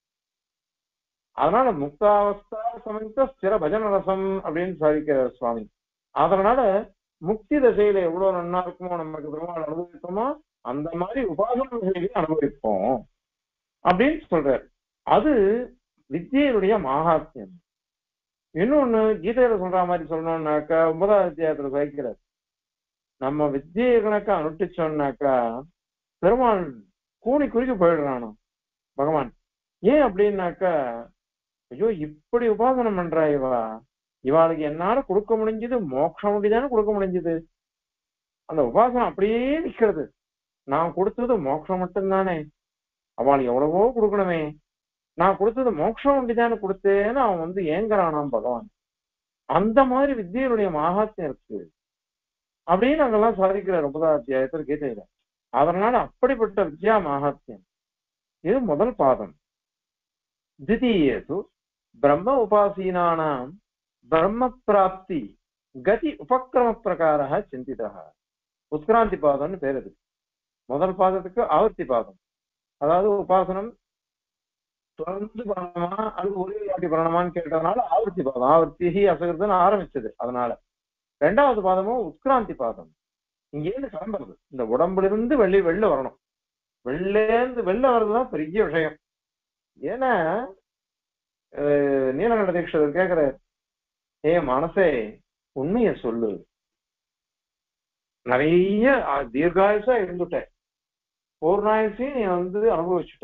அதனால முக்தாவஸ்தா சமயத்த ஸ்திர பஜன ரசம் அப்படின்னு சாதிக்கிறார் சுவாமி. அதனால முக்தி தசையில எவ்வளவு நன்னா இருக்குமோ நமக்கு பெருமாள் அனுபவிப்போமோ அந்த மாதிரி உபாசன தசையிலே அனுபவிப்போம் அப்படின்னு சொல்றார். அது வித்தியனுடைய மகாத்மியம். இன்னொன்னு கீதையில சொல்ற மாதிரி சொல்லணும்னாக்கா ஒன்பதாவது அத்தியாயத்துல சாதிக்கிறார், நம்ம வித்தியை கணக்கா அனுஷ்டிச்சோம்னாக்கா பெருமாள் கூணி குறிக்க போயிடுறானோ பகவான். ஏன் அப்படின்னாக்கா ஐயோ இப்படி உபாசனம் பண்றா இவா, இவாளுக்கு என்னால கொடுக்க முடிஞ்சது மோட்சம் அப்படிதானே கொடுக்க முடிஞ்சது, அந்த உபாசனம் அப்படியே நிக்கிறது, நான் கொடுத்தது மோட்சம் மட்டும்தானே, அவள் எவ்வளவோ கொடுக்கணுமே, நான் கொடுத்தது மோட்சம் அப்படிதானே கொடுத்தேன்னு அவன் வந்து ஏங்குறானாம் பகவான். அந்த மாதிரி வித்தியனுடைய மகாத்மியம் இருக்கு அப்படின்னு அங்கெல்லாம் சாதிக்கிறார் ஒன்பதாம் அத்தியாயத்துல கீதையில. அதனால அப்படிப்பட்ட வித்யா மகாத்மியம். இது முதல் பாதம். தித்தீயேது பிரம்ம உபாசீனானாம் பிரம்ம பிராப்தி கதி உபக்கிரம பிரகாரா சிந்திதா. உத்கிராந்தி பாதம்னு பேர் இருக்கு. முதல் பாதத்துக்கு ஆவர்த்தி பாதம், அதாவது உபாசனம் தொடர்ந்து பண்ணணுமா அல்லது ஒரே வாட்டி பண்ணணுமான்னு கேட்டதுனால ஆவர்த்தி பாதம், ஆவர்த்தி அசகுறதுன்னு ஆரம்பிச்சது. அதனால ரெண்டாவது பாதமும் உத்கிராந்தி பாதம். இங்கேருந்து கிளம்புறது, இந்த உடம்புல இருந்து வெளி வெளில வரணும். வெளிலேருந்து வெளில வர்றதுதான் பெரிய விஷயம். ஏன்னா நீலகண்ட தீட்சிதர் கேட்கிறார், ஏ மனசே உண்மைய சொல்லு, நிறைய தீர்காயுசா இருந்துட்ட, பூர்ணாயுசையும் நீ வந்து அனுபவிச்சுட்ட,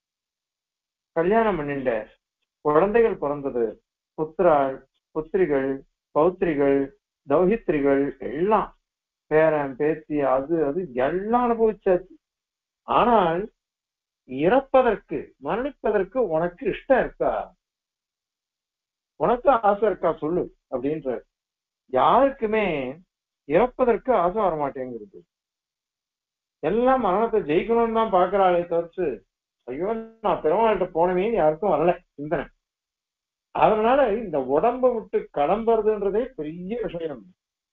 கல்யாணம் பண்ணிட்ட, குழந்தைகள் பிறந்தது, புத்திராள் புத்திரிகள் பௌத்திரிகள் தௌஹித்ரிகள் எல்லாம் பேரன் பேத்தி அது அது எல்லாம் அனுபவிச்சாச்சு. ஆனால் இறப்பதற்கு மரணிப்பதற்கு உனக்கு இஷ்டம் இருக்கா, உனக்கு ஆசை இருக்கா சொல்லு அப்படின்ற. யாருக்குமே இறப்பதற்கு ஆசை வரமாட்டேங்கிறது. எல்லாம் மரணத்தை ஜெயிக்கணும்னு தான் பாக்குறாளே தவிர்த்து ஐயோ நான் பெருமாள்கிட்ட போனவேன்னு யாருக்கும் வரல சிந்தனை. அதனால இந்த உடம்பை விட்டு கிளம்புறதுன்றதே பெரிய விஷயம்.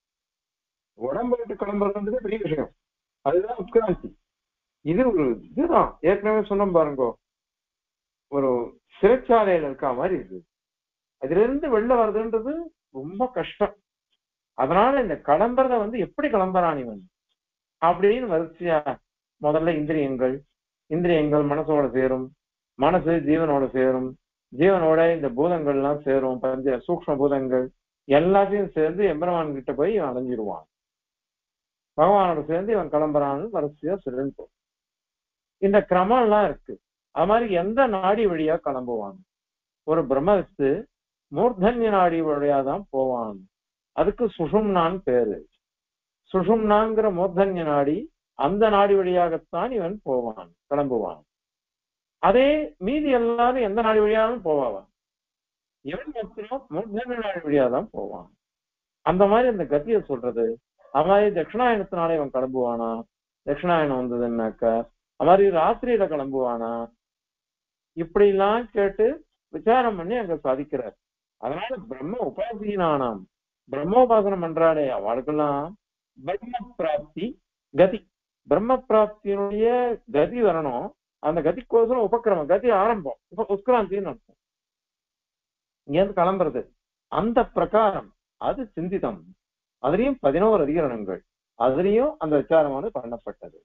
உடம்பை விட்டு கிளம்புறதுன்றதே பெரிய விஷயம். அதுதான் உட்கிராந்தி. இது ஒரு இதுதான் ஏற்கனவே சொன்ன பாருங்க, ஒரு சிறைச்சாலையில இருக்க மாதிரி இருக்கு. அதுல இருந்து வெளில வர்றதுன்றது ரொம்ப கஷ்டம். அதனால இந்த கிளம்புறத வந்து எப்படி கிளம்புறான் இவன் அப்படின்னு வரிசையா முதல்ல இந்திரியங்கள் இந்திரியங்கள் மனசோட சேரும், மனசு ஜீவனோட சேரும், ஜீவனோட இந்த பூதங்கள் எல்லாம் சேரும், பஞ்ச சூக்ஷ்ம பூதங்கள் எல்லாத்தையும் சேர்ந்து எம்பெருமான் கிட்ட போய் இவன் அடைஞ்சிருவான். பகவானோட சேர்ந்து இவன் கிளம்புறான்னு வரிசையா சொல்லிட்டு இந்த கிரமம் எல்லாம் இருக்கு. அது மாதிரி எந்த நாடி வழியா கிளம்புவான்? ஒரு பிரம்மத்து மூர்தன்ய நாடி வழியாதான் போவான். அதுக்கு சுஷும்னான்னு பேரு. சுஷும்னாங்கிற மூர்தன்ய நாடி, அந்த நாடி வழியாகத்தான் இவன் போவான், கிளம்புவான். அதே மீதி எல்லாரும் எந்த நாடி வழியாலும் போவான், இவன் மாத்திரம் மூர்தன்ய நாடி வழியாதான் போவான். அந்த மாதிரி அந்த கத்தியை சொல்றது. அது மாதிரி தட்சிணாயனத்தினாலே இவன் கிளம்புவானா, தட்சிணாயனம் வந்ததுன்னாக்கா அது மாதிரி ராத்திரியில கிளம்புவானா, இப்படி எல்லாம் கேட்டு விசாரம் பண்ணி அங்க சாதிக்கிறார். அதனால பிரம்ம உபாசீனானாம், பிரம்மோபாசனம் பண்றாளே அவளுக்கெல்லாம் பிரம்ம பிராப்தி கதி, பிரம்ம பிராப்தியினுடைய கதி வரணும். அந்த கதிக்கோசரம் உபக்கிரமம், கதி ஆரம்பம், உத்கிராந்தின்னு அர்த்தம். இங்க இருந்து கிளம்புறது அந்த பிரகாரம் அது சிந்திதம். அதுலயும் பதினோரு அதிகரணங்கள், அதுலயும் அந்த விசாரமானது பண்ணப்பட்டது.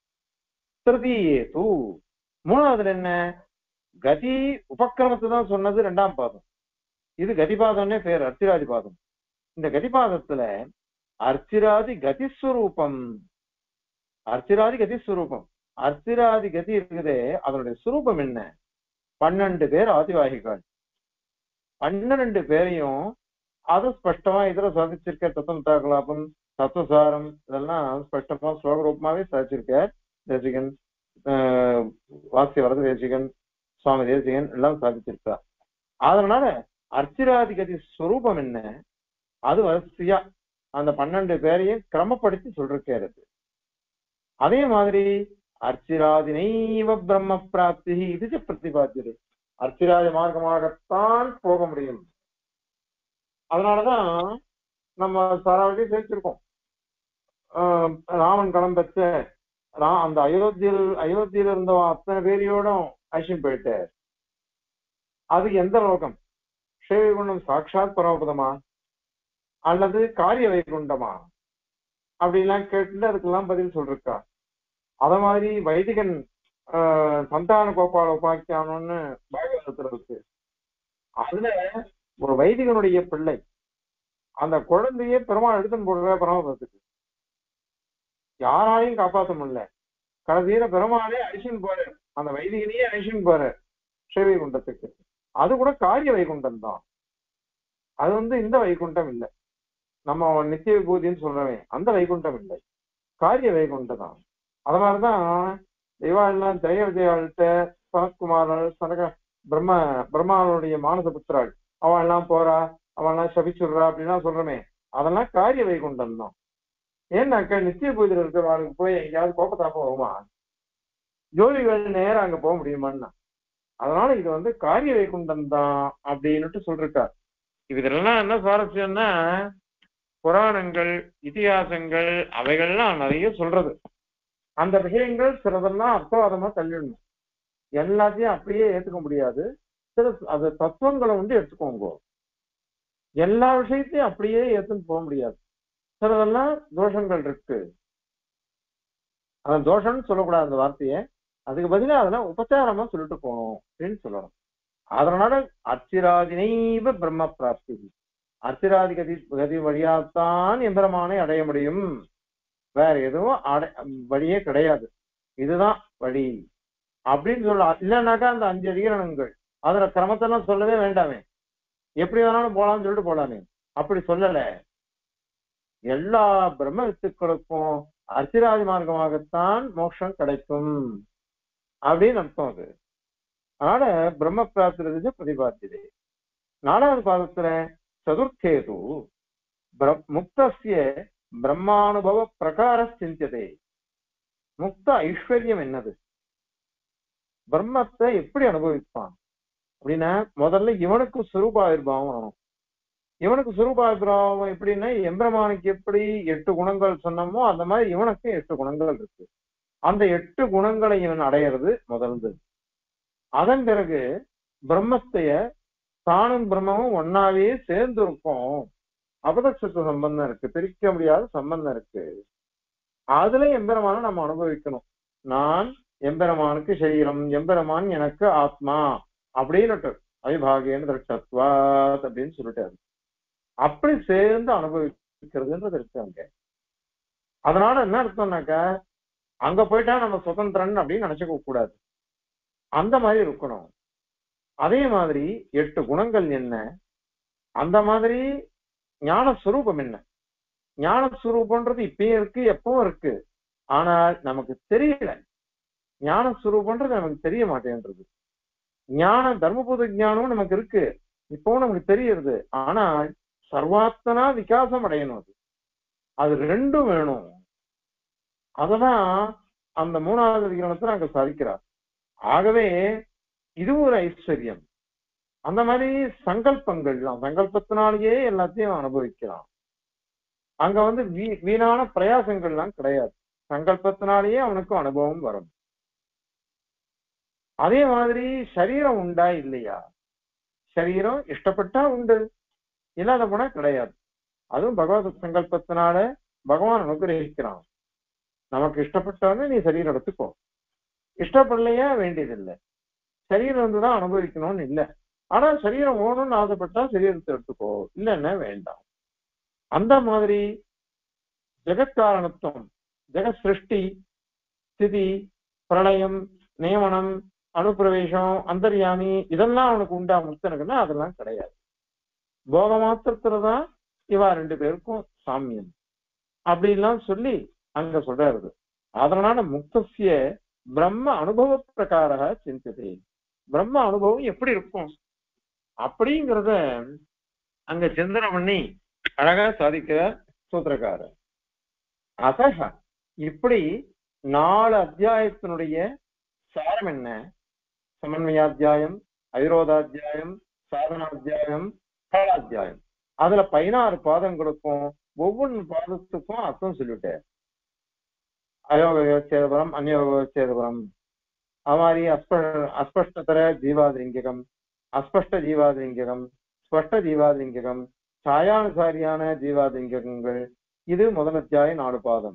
திருதீயேது மூணாவதுல என்ன, கதி உபக்கிரமத்தை தான் சொன்னது ரெண்டாம் பாதம். இது கதிபாதம்னே பேர், அர்ச்சிராதி பாதம். இந்த கதிபாதத்துல அர்ச்சிராதி கதிஸ்வரூபம், அர்ச்சிராதி கதிஸ்வரூபம், அர்ச்சிராதி கதி இருக்குதே அதனுடைய சுரூபம் என்ன? பன்னெண்டு பேர் ஆதிவாகிகள், பன்னிரண்டு பேரையும் அது ஸ்பஷ்டமா இதுல சாதிச்சிருக்க. தத்துவம் தாக்கலாபம் தத்துவசாரம் இதெல்லாம் ஸ்பஷ்டமா ஸ்லோக ரூபமாவே சாதிச்சிருக்க தேசிகன், ஆஹ் வாசிய வரத தேசிகன், சுவாமி தேசிகன் எல்லாம் சாதிச்சிருக்கா. அதனால அர்ச்சிராதிகதி ஸ்வரூபம் என்ன, அது வரிசையா அந்த பன்னெண்டு பேரையும் கிரமப்படுத்தி சொல்றது. அதே மாதிரி அர்ச்சிராதினைவ பிரம்ம பிராப்தி இது பிரதிபாத்தியது, அர்ச்சிராதி மார்க்கமாகத்தான் போக முடியும். அதனாலதான் நம்ம சாராவதியும் சேர்த்திருக்கோம். ஆஹ் ராமன் கிளம்பச்ச அந்த அயோத்தியில் அயோத்தியில இருந்தவன் அத்தனை பேரையோடும் அழிச்சுன்னு போயிட்டார். அது எந்த லோகம்? ஸ்ரீவைகுண்டம் சாட்சாத் பரமபதமா அல்லது காரிய வைகுண்டமா அப்படின்லாம் கேட்டு அதுக்கெல்லாம் பதில் சொல்றா. அத மாதிரி வைதிகன் ஆஹ் சந்தான கோபால உபாக்கியானோன்னு பாகவதத்துல இருக்கு. அதுல ஒரு வைதிகனுடைய பிள்ளை அந்த குழந்தையே பெருமாள் எடுத்துன்னு போடுற பரமபதத்துக்கு, யாராலையும் காப்பாற்ற முடியல. கடைசியில பெருமாளே அழிச்சுன்னு போற, அந்த வைதிகனையே அழிச்சுன்னு போற ஸ்ரீவைகுண்டத்துக்கு. அது கூட காரிய வைகுண்டம் தான், அது வந்து இந்த வைகுண்டம் இல்லை. நம்ம நித்திய விபூதின்னு சொல்றவன் அந்த வைகுண்டம் இல்லை, காரிய வைகுண்டம் தான். அது மாதிரிதான் இவாள்லாம் ஜெய விஜயாள்கிட்ட சனத்குமார் சனக பிரம்ம பிரம்மாவுடைய மானச புத்திராள் அவள் எல்லாம் போறா, அவள்லாம் சபிச்சுடுறா அப்படின்லாம் சொல்றமே, அதெல்லாம் காரிய வைகுண்டம் தான். ஏன்னாக்கா நித்திய பூஜையில் இருக்கிறவங்களுக்கு போய் எங்கேயாவது கோபத்தாப்பம் வருமா? ஜோதிகள் நேரம் அங்க போக முடியுமான்னா, அதனால இது வந்து காரிய வைகுண்டம் தான் அப்படின்னுட்டு சொல்றார். இதெல்லாம் என்ன சுவாரஸ்யம்னா, புராணங்கள் இதிகாசங்கள் அவைகள்லாம் நிறைய சொல்றது. அந்த விஷயங்கள் சிலதெல்லாம் அர்த்தவாதமா தள்ளிடணும். எல்லாத்தையும் அப்படியே ஏத்துக்க முடியாது. சில அது தத்துவங்களை வந்து எடுத்துக்கோங்க. எல்லா விஷயத்தையும் அப்படியே ஏத்துன்னு போக முடியாது. சிலதெல்லாம் தோஷங்கள் இருக்கு. அந்த தோஷம்னு சொல்லக்கூடாது அந்த வார்த்தையை. அதுக்கு பதிலாக அதெல்லாம் உபச்சாரமா சொல்லிட்டு போகணும் அப்படின்னு சொல்லணும். அதனால அர்ச்சிராதினைவ பிரம்ம பிராப்தி, அர்ச்சிராதி கதி கதி வழியாத்தான் எம்பெருமானை அடைய முடியும். வேற எதுவும் அடை வழியே கிடையாது. இதுதான் வழி அப்படின்னு சொல்லலாம். இல்லைன்னாக்கா அந்த அஞ்சு அதிகரணங்கள் அதுல கிரமத்தெல்லாம் சொல்லவே வேண்டாமே, எப்படி வேணாலும் போலாம்னு சொல்லிட்டு போலாமே. அப்படி சொல்லல. எல்லா பிரம்ம வித்துக்களுக்கும் அர்ச்சிராதி மார்க்கமாகத்தான் மோட்சம் கிடைக்கும் அப்படின்னு அர்த்தம் அது. அதனால பிரம்ம பிராப்தி பிரதிபாத்தியதே. நாலாவது பாதத்துல சதுர்த்தேது முக்தசிய பிரம்மானுபவ பிரகார சிந்தியதே. முக்த ஐஸ்வர்யம் என்னது, பிரம்மத்தை எப்படி அனுபவிப்பான் அப்படின்னா, முதல்ல இவனுக்கு சுரூபாவிர்பாவம் வரணும். இவனுக்கு சுரூபாவிர்பாவம் எப்படின்னா, எம்பெருமானுக்கு எப்படி எட்டு குணங்கள் சொன்னோமோ அந்த மாதிரி இவனுக்கு எட்டு குணங்கள் இருக்கு. அந்த எட்டு குணங்களை இவன் அடையிறது முதல்ந்து. அதன் பிறகு பிரம்மத்தைய தானும் பிரம்மமும் ஒன்னாவே சேர்ந்து இருக்கும். அபதட்சத்து சம்பந்தம் இருக்கு, பிரிக்க முடியாத சம்பந்தம் இருக்கு. அதுல எம்பெருமான நம்ம அனுபவிக்கணும். நான் எம்பெருமானுக்கு சரீரம், எம்பெருமான் எனக்கு ஆத்மா அப்படின்னு அவிபாகேன தத்வாத் அப்படின்னு சொல்லிட்டாரு. அப்படி சேர்ந்து அனுபவிக்கிறதுன்றது இருக்கு அங்க. அதனால என்ன அர்த்தம்னாக்கா, அங்க போயிட்டா நம்ம சுதந்திரன் அப்படின்னு நினைச்சுக்க கூடாது. அந்த மாதிரி இருக்கணும். அதே மாதிரி எட்டு குணங்கள் என்ன, அந்த மாதிரி ஞானஸ்வரூபம் என்ன. ஞானஸ்வரூபன்றது இப்பயும் இருக்கு, எப்பவும் இருக்கு. ஆனால் நமக்கு தெரியல. ஞானஸ்வரூபன்றது நமக்கு தெரிய மாட்டேன்றது. ஞான தர்மபூத ஞானமும் நமக்கு இருக்கு, இப்பவும் நமக்கு தெரியுது. ஆனால் சர்வாத்தனா விகாசம் அடையணும். அது அது ரெண்டும் வேணும். அததான் அந்த மூணாவது அதிகரணத்துல அங்க சாதிக்கிறார். ஆகவே இது ஒரு ஐஸ்வர்யம். அந்த மாதிரி சங்கல்பங்கள்லாம், சங்கல்பத்தினாலேயே எல்லாத்தையும் அனுபவிக்கலாம். அங்க வந்து வீ வீணான பிரயாசங்கள்லாம் கிடையாது. சங்கல்பத்தினாலேயே அவனுக்கு அனுபவம் வரும். அதே மாதிரி சரீரம் உண்டா இல்லையா, சரீரம் இஷ்டப்பட்டா உண்டு, இல்லாத போனா கிடையாது. அதுவும் பகவத் சங்கல்பத்தினால பகவான் அனுகிரகிக்கிறான். நமக்கு இஷ்டப்பட்டவங்க நீ சரீரம் எடுத்துக்கோ, இஷ்டப்படலையா வேண்டியதில்லை. சரீரம் வந்துதான் அனுபவிக்கணும்னு இல்லை. ஆனா சரீரம் ஓணும்னு ஆசைப்பட்டா சரீரத்தை எடுத்துக்கோ, இல்லைன்னா வேண்டாம். அந்த மாதிரி ஜெகத்காரணத்துவம், ஜெகத் சிருஷ்டி, ஸ்திதி, பிரளயம், நியமனம், அனுப்பிரவேசம், அந்தர்யாமி, இதெல்லாம் அவனுக்கு உண்டா முக்தனுக்குன்னா அதெல்லாம் கிடையாது. போக மாத்திரத்துலதான் இவா ரெண்டு பேருக்கும் சாமியம் அப்படின்லாம் சொல்லி அங்க சொல்றாரு. அதனால முக்தசிய பிரம்ம அனுபவ பிரகார சிந்ததே. பிரம்ம அனுபவம் எப்படி இருக்கும் அப்படிங்கிறத அங்க சிந்தனை பண்ணி அழகா சாதிக்கிற சூத்திரக்காரர். அசக இப்படி நாலு அத்தியாயத்தினுடைய சாரம் என்ன, சமன்வயாத்தியாயம், அவிரோதாத்தியாயம், சாதனாத்தியாயம், காலாத்தியாயம், அதுல பதினாறு பாதங்களுக்கும் ஒவ்வொரு பாதத்துக்கும் அர்த்தம் சொல்லிவிட்டார். அயோகச்சேதபுரம், அந்யோகச்சேதபுரம், அது மாதிரி அஸ்ப அஸ்பஷ்டதர ஜீவாதிலிங்ககம், அஸ்பஷ்ட ஜீவாதிலிங்ககம், ஸ்பஷ்ட ஜீவாதிலிங்ககம், சாயானுசாரியான ஜீவாதிலிங்கங்கள். இது முதல் அத்தியாயம் நாலு பாதம்.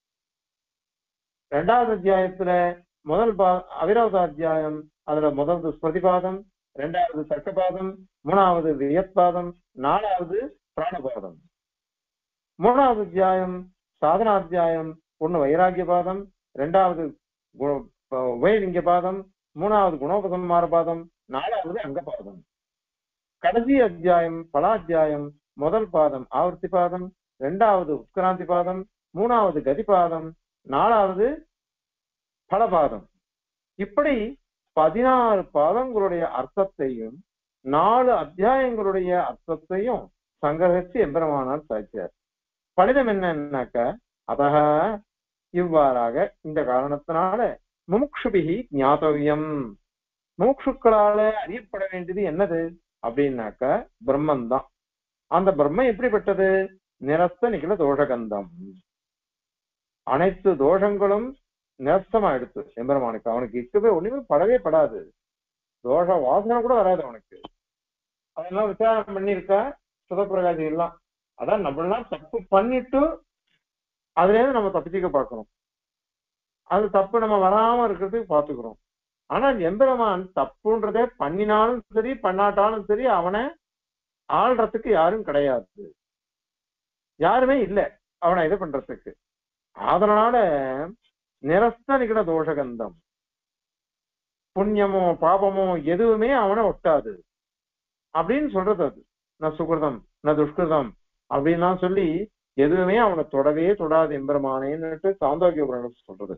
ரெண்டாவது அத்தியாயத்துல முதல் பா அவிரோதாத்தியாயம், அதுல முதல் ஸ்மிருதிபாதம், இரண்டாவது தர்க்கபாதம், மூணாவது வியத்பாதம், நாலாவது பிராணபாதம். மூணாவது அத்தியாயம் சாதனாத்தியாயம், ஒண்ணு வைராகிய பாதம், இரண்டாவது உபயலிங்க பாதம், மூணாவது குணோபசம்மார பாதம், நாலாவது அங்கபாதம். கடைசி அத்தியாயம் பலாத்தியாயம், முதல் பாதம் ஆவர்த்தி பாதம், இரண்டாவது உத்கிராந்தி பாதம், மூணாவது கதிபாதம், நாலாவது பலபாதம். இப்படி பதினாறு பாதங்களுடைய அர்த்தத்தையும் நாலு அத்தியாயங்களுடைய அர்த்தத்தையும் சங்கரிச்சு எம்பெருமானார் சாய்ச்சார். பலிதம் என்னன்னாக்க, அதக இவ்வாறாக இந்த காரணத்தினால முமுக்ஷுபிகி ஞாதவியம், மூக்ஷுக்களால அறியப்பட வேண்டியது என்னது அப்படின்னாக்க பிரம்மன் தான். அந்த பிரம்மம் எப்படிப்பட்டது? நிரஸ்த நிகழ தோஷகந்தம், அனைத்து தோஷங்களும் நிரஸ்தமா எடுத்து எம்பெருமானுக்கு, அவனுக்கு இருக்கவே ஒண்ணுமே படவே படாது, தோஷ வாசனை கூட வராது அவனுக்கு. அதெல்லாம் விசாரணை பண்ணியிருக்கா சுதப்பிரகாசி எல்லாம். அதான் நம்மளாம் தப்பு பண்ணிட்டு அதுல இருந்து நம்ம தப்பிச்சுக்க பார்க்கணும், அது தப்பு நம்ம வராம இருக்கிறதுக்கு பாத்துக்கிறோம். ஆனால் எம்பெருமான் தப்புன்றதே பண்ணினாலும் சரி பண்ணாட்டாலும் சரி அவனை ஆள்றதுக்கு யாரும் கிடையாது, யாருமே இல்லை அவனை இது பண்றதுக்கு. அதனால நிரஸ்த நிகழ தோஷகந்தம், புண்ணியமோ பாபமோ எதுவுமே அவனை ஒட்டாது அப்படின்னு சொல்றது. அது ந சுகிருதம் ந துஷ்கிருதம் அப்படின்லாம் சொல்லி எதுவுமே அவனை தொடவே தொடாது எம்பெருமானேன்னுட்டு சாந்தோக்கிய புராணம் சொல்றது.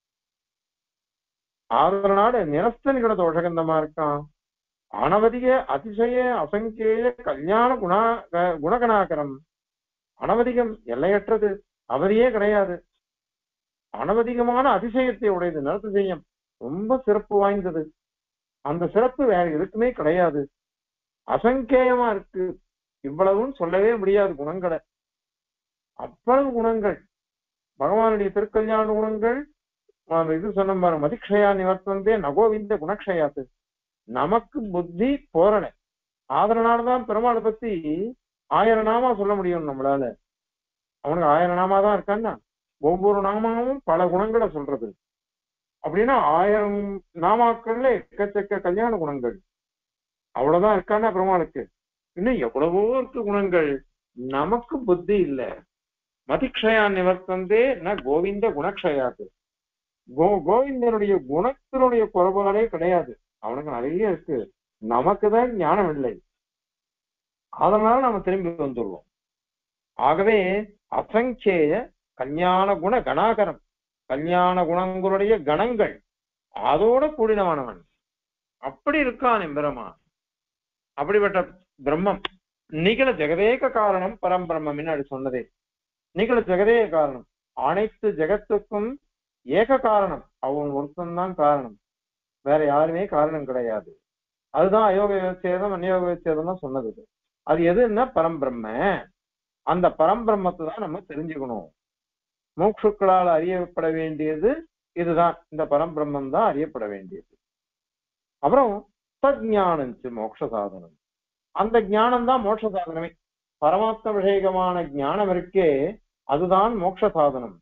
அதனால நிரஸ்த நிகழ தோஷகந்தமா இருக்கான். அனவதிக அதிசய அசங்கேய கல்யாண குணா குணகணாகரம், அனவதிகம் எல்லையற்றது, அவதியே கிடையாது, அனவதிகமான அதிசயத்தை உடையது, நிரதிசயம் ரொம்ப சிறப்பு வாய்ந்தது, அந்த சிறப்பு வேற எதுக்குமே கிடையாது, அசங்கேயமா இருக்கு, இவ்வளவும் சொல்லவே முடியாது குணங்களை, அவ்வளவு குணங்கள் பகவானுடைய திருக்கல்யாண குணங்கள். இது சொன்ன மாதிரி மதிக்ஷயா நிவர்த்தந்தே நகோவிந்த குணக்ஷயாத்து, நமக்கு புத்தி போரணை. அதனாலதான் பெருமாளை பத்தி ஆயிரம் நாமா சொல்ல முடியும் நம்மளால. அவனுக்கு ஆயிரம் நாமா தான் இருக்கான்னா ஒவ்வொரு நாமாவும் பல குணங்களை சொல்றது. அப்படின்னா ஆயிரம் நாமாக்கள்ல எக்கச்சக்க கல்யாண குணங்கள் அவ்வளவுதான் இருக்கான்னா பெருமாளுக்கு. இன்னும் எவ்வளவோ இருக்கு குணங்கள், நமக்கு புத்தி இல்லை. மதிக்ஷயா நிவர்த்தந்தே ந கோவிந்த குணக்ஷயாத்து, கோ கோவிந்தனுடைய குணத்தினுடைய குறைபாடே கிடையாது, அவனுக்கு நிறைய இருக்கு, நமக்குதான் ஞானம் இல்லை, அதனால நம்ம திரும்பி வந்துடுவோம். ஆகவே அசங்கேய கல்யாண குண கணாகரம், கல்யாண குணங்களுடைய கணங்கள் அதோட கூடினவனவன், அப்படி இருக்கான் எம்பெருமான். அப்படிப்பட்ட பிரம்மம் நிகழ ஜெகதேக காரணம் பரம்பிரம்மன்னு அது சொன்னதே. நிகழ ஜெகதேக காரணம், அனைத்து ஜெகத்துக்கும் ஏக காரணம், அவன் ஒருத்தன் காரணம், வேற யாருமே காரணம் கிடையாது. அதுதான் அயோக விவச்சேதம் அந்யோக விவச்சேதம் சொன்னது. அது எதுன்னா பரம்பிரம்ம. அந்த பரம்பிரம்மத்தை தான் நம்ம தெரிஞ்சுக்கணும். மோட்சுக்களால் அறியப்பட வேண்டியது இதுதான், இந்த பரம்பிரம்மம் தான் அறியப்பட வேண்டியது. அப்புறம் தஜ்ஞானஞ்சு மோட்ச சாதனம், அந்த ஞானம் தான் மோட்ச சாதனமே. பரமாத்ம விஷயகமான ஞானம் இருக்கே அதுதான் மோட்ச சாதனம்.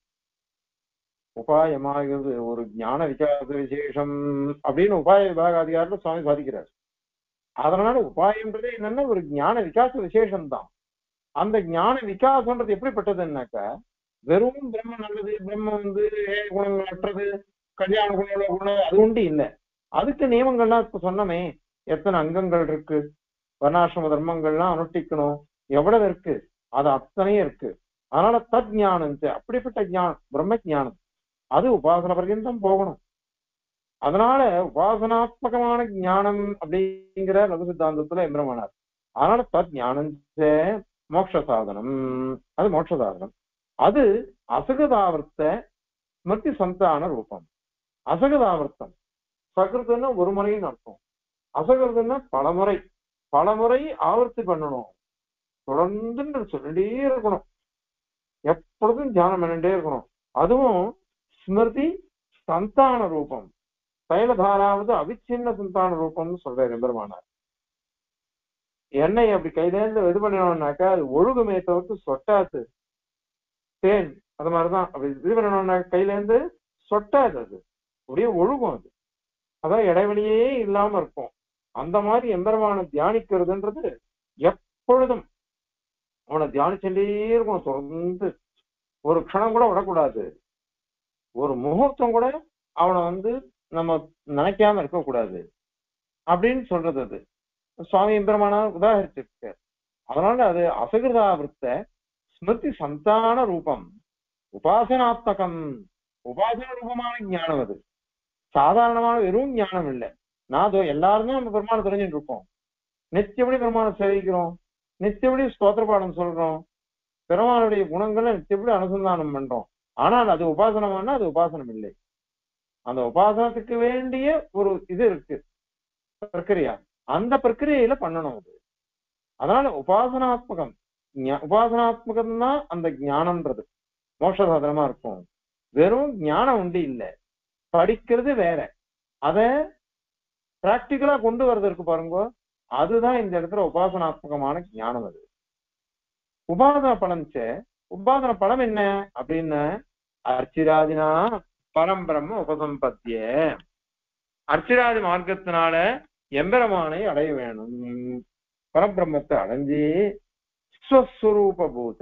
உபாயமாகிறது ஒரு ஞான விகாச விசேஷம் அப்படின்னு உபாய விபாக அதிகாரத்துல சுவாமி சாதிக்கிறார். அதனால உபாயம்ன்றதே என்னன்னா ஒரு ஞான விகாச விசேஷம் தான். அந்த ஞான விகாசம்ன்றது எப்படிப்பட்டதுன்னாக்கா வெறும் பிரம்ம நல்லது, பிரம்ம வந்து குணங்கள் அற்றது, கல்யாண குணங்கள குணம் அது உண்டு இல்லை. அதுக்கு நியமங்கள்லாம் இப்ப சொன்னமே, எத்தனை அங்கங்கள் இருக்கு, வர்ணாசிரம தர்மங்கள்லாம் அனுஷ்டிக்கணும், எவ்வளவு இருக்கு, அது அத்தனையும் இருக்கு. அதனால தத் ஞானம், அப்படிப்பட்ட ஞானம் பிரம்ம ஜானம், அது உபாசன பர்யந்தம் போகணும். அதனால உபாசனாத்மகமான ஞானம் அப்படிங்கிற லகு சித்தாந்தத்துல எம்பிரமானார். அதனால தத் ஞானம் மோட்ச சாதனம், அது மோட்ச சாதனம். அது அசகதாவர்த்த ஸ்மிருதி சந்தான ரூபம். அசகதாவர்த்தம், சகிருதுன்னா ஒரு முறைன்னு அர்த்தம், அசகிருதுன்னா பலமுறை, பலமுறை ஆவர்த்தி பண்ணணும், தொடர்ந்து சொல்லிட்டே இருக்கணும், எப்பொழுதும் தியானம் பண்ணிட்டே இருக்கணும். அதுவும் ஸ்மிருதி சந்தான ரூபம், தைலதாராவது அவிச்சின்ன சந்தான ரூபம்னு சொல்றாரு எம்பெருமானார். எண்ணெய் அப்படி கையிலேருந்து இது பண்ணணும்னாக்கா அது ஒழுகுமே தவிர்த்து சொட்டாது. தேன் அது மாதிரிதான், அப்படி இது பண்ணணும்னா கையில இருந்து சொட்டாது, அது அப்படியே ஒழுகும், அது அதான் இடைவெளியே இல்லாம இருக்கும். அந்த மாதிரி எம்பெருமான தியானிக்கிறதுன்றது எப்பொழுதும் அவனை தியானிச்சுட்டே இருக்கணும், தொடர்ந்து ஒரு க்ஷணம் கூட விடக்கூடாது, ஒரு முகூர்த்தம் கூட அவனை வந்து நம்ம நினைக்காம இருக்கக்கூடாது அப்படின்னு சொல்றது. அது சுவாமி எம்பெருமானா உதாகரிச்சிருக்க. அதனால அது அசகிருதாவிருத்த ஸ்மிருதி சந்தான ரூபம், உபாசனாத்மகம், உபாசன ரூபமான ஞானம். அது சாதாரணமான வெறும் ஞானம் இல்லை. நான் எல்லாருமே நம்ம பெருமானை தெரிஞ்சுட்டு இருக்கோம், நித்தியபடி பெருமானை சேவிக்கிறோம், நித்தியபடி ஸ்தோத்திர பாடம் சொல்றோம், பெருமானுடைய குணங்களை நித்தியபடி அனுசந்தானம் பண்றோம். ஆனால் அது உபாசனமானா அது உபாசனம் இல்லை. அந்த உபாசனத்துக்கு வேண்டிய ஒரு இது இருக்கு, பிரக்கிரியா. அந்த பிரக்கிரியில பண்ணணும் அது. அதனால உபாசனாத்மகம், உபாசனாத்மகம் தான் அந்த ஞானம்ன்றது மோட்ச சாதனமா இருக்கும். வெறும் ஞானம் உண்டு இல்ல, படிக்கிறது வேற, அத பிராக்டிக்கலா கொண்டு வர்றதற்கு பாருங்க, அதுதான் இந்த இடத்துல உபாசனாத்மகமான ஞானம். அது உபாசன பலம். உபாசன பலம் என்ன அப்படின்னு, அர்ச்சிராதினா பரம்பிரம்ம உபசம்பத்திய, அர்ச்சிராதி மார்க்கத்தினால எம்பெருமானை அடைய வேணும். பரபிரம்மத்தை அடைஞ்சி ஸ்வஸ்வரூபூத,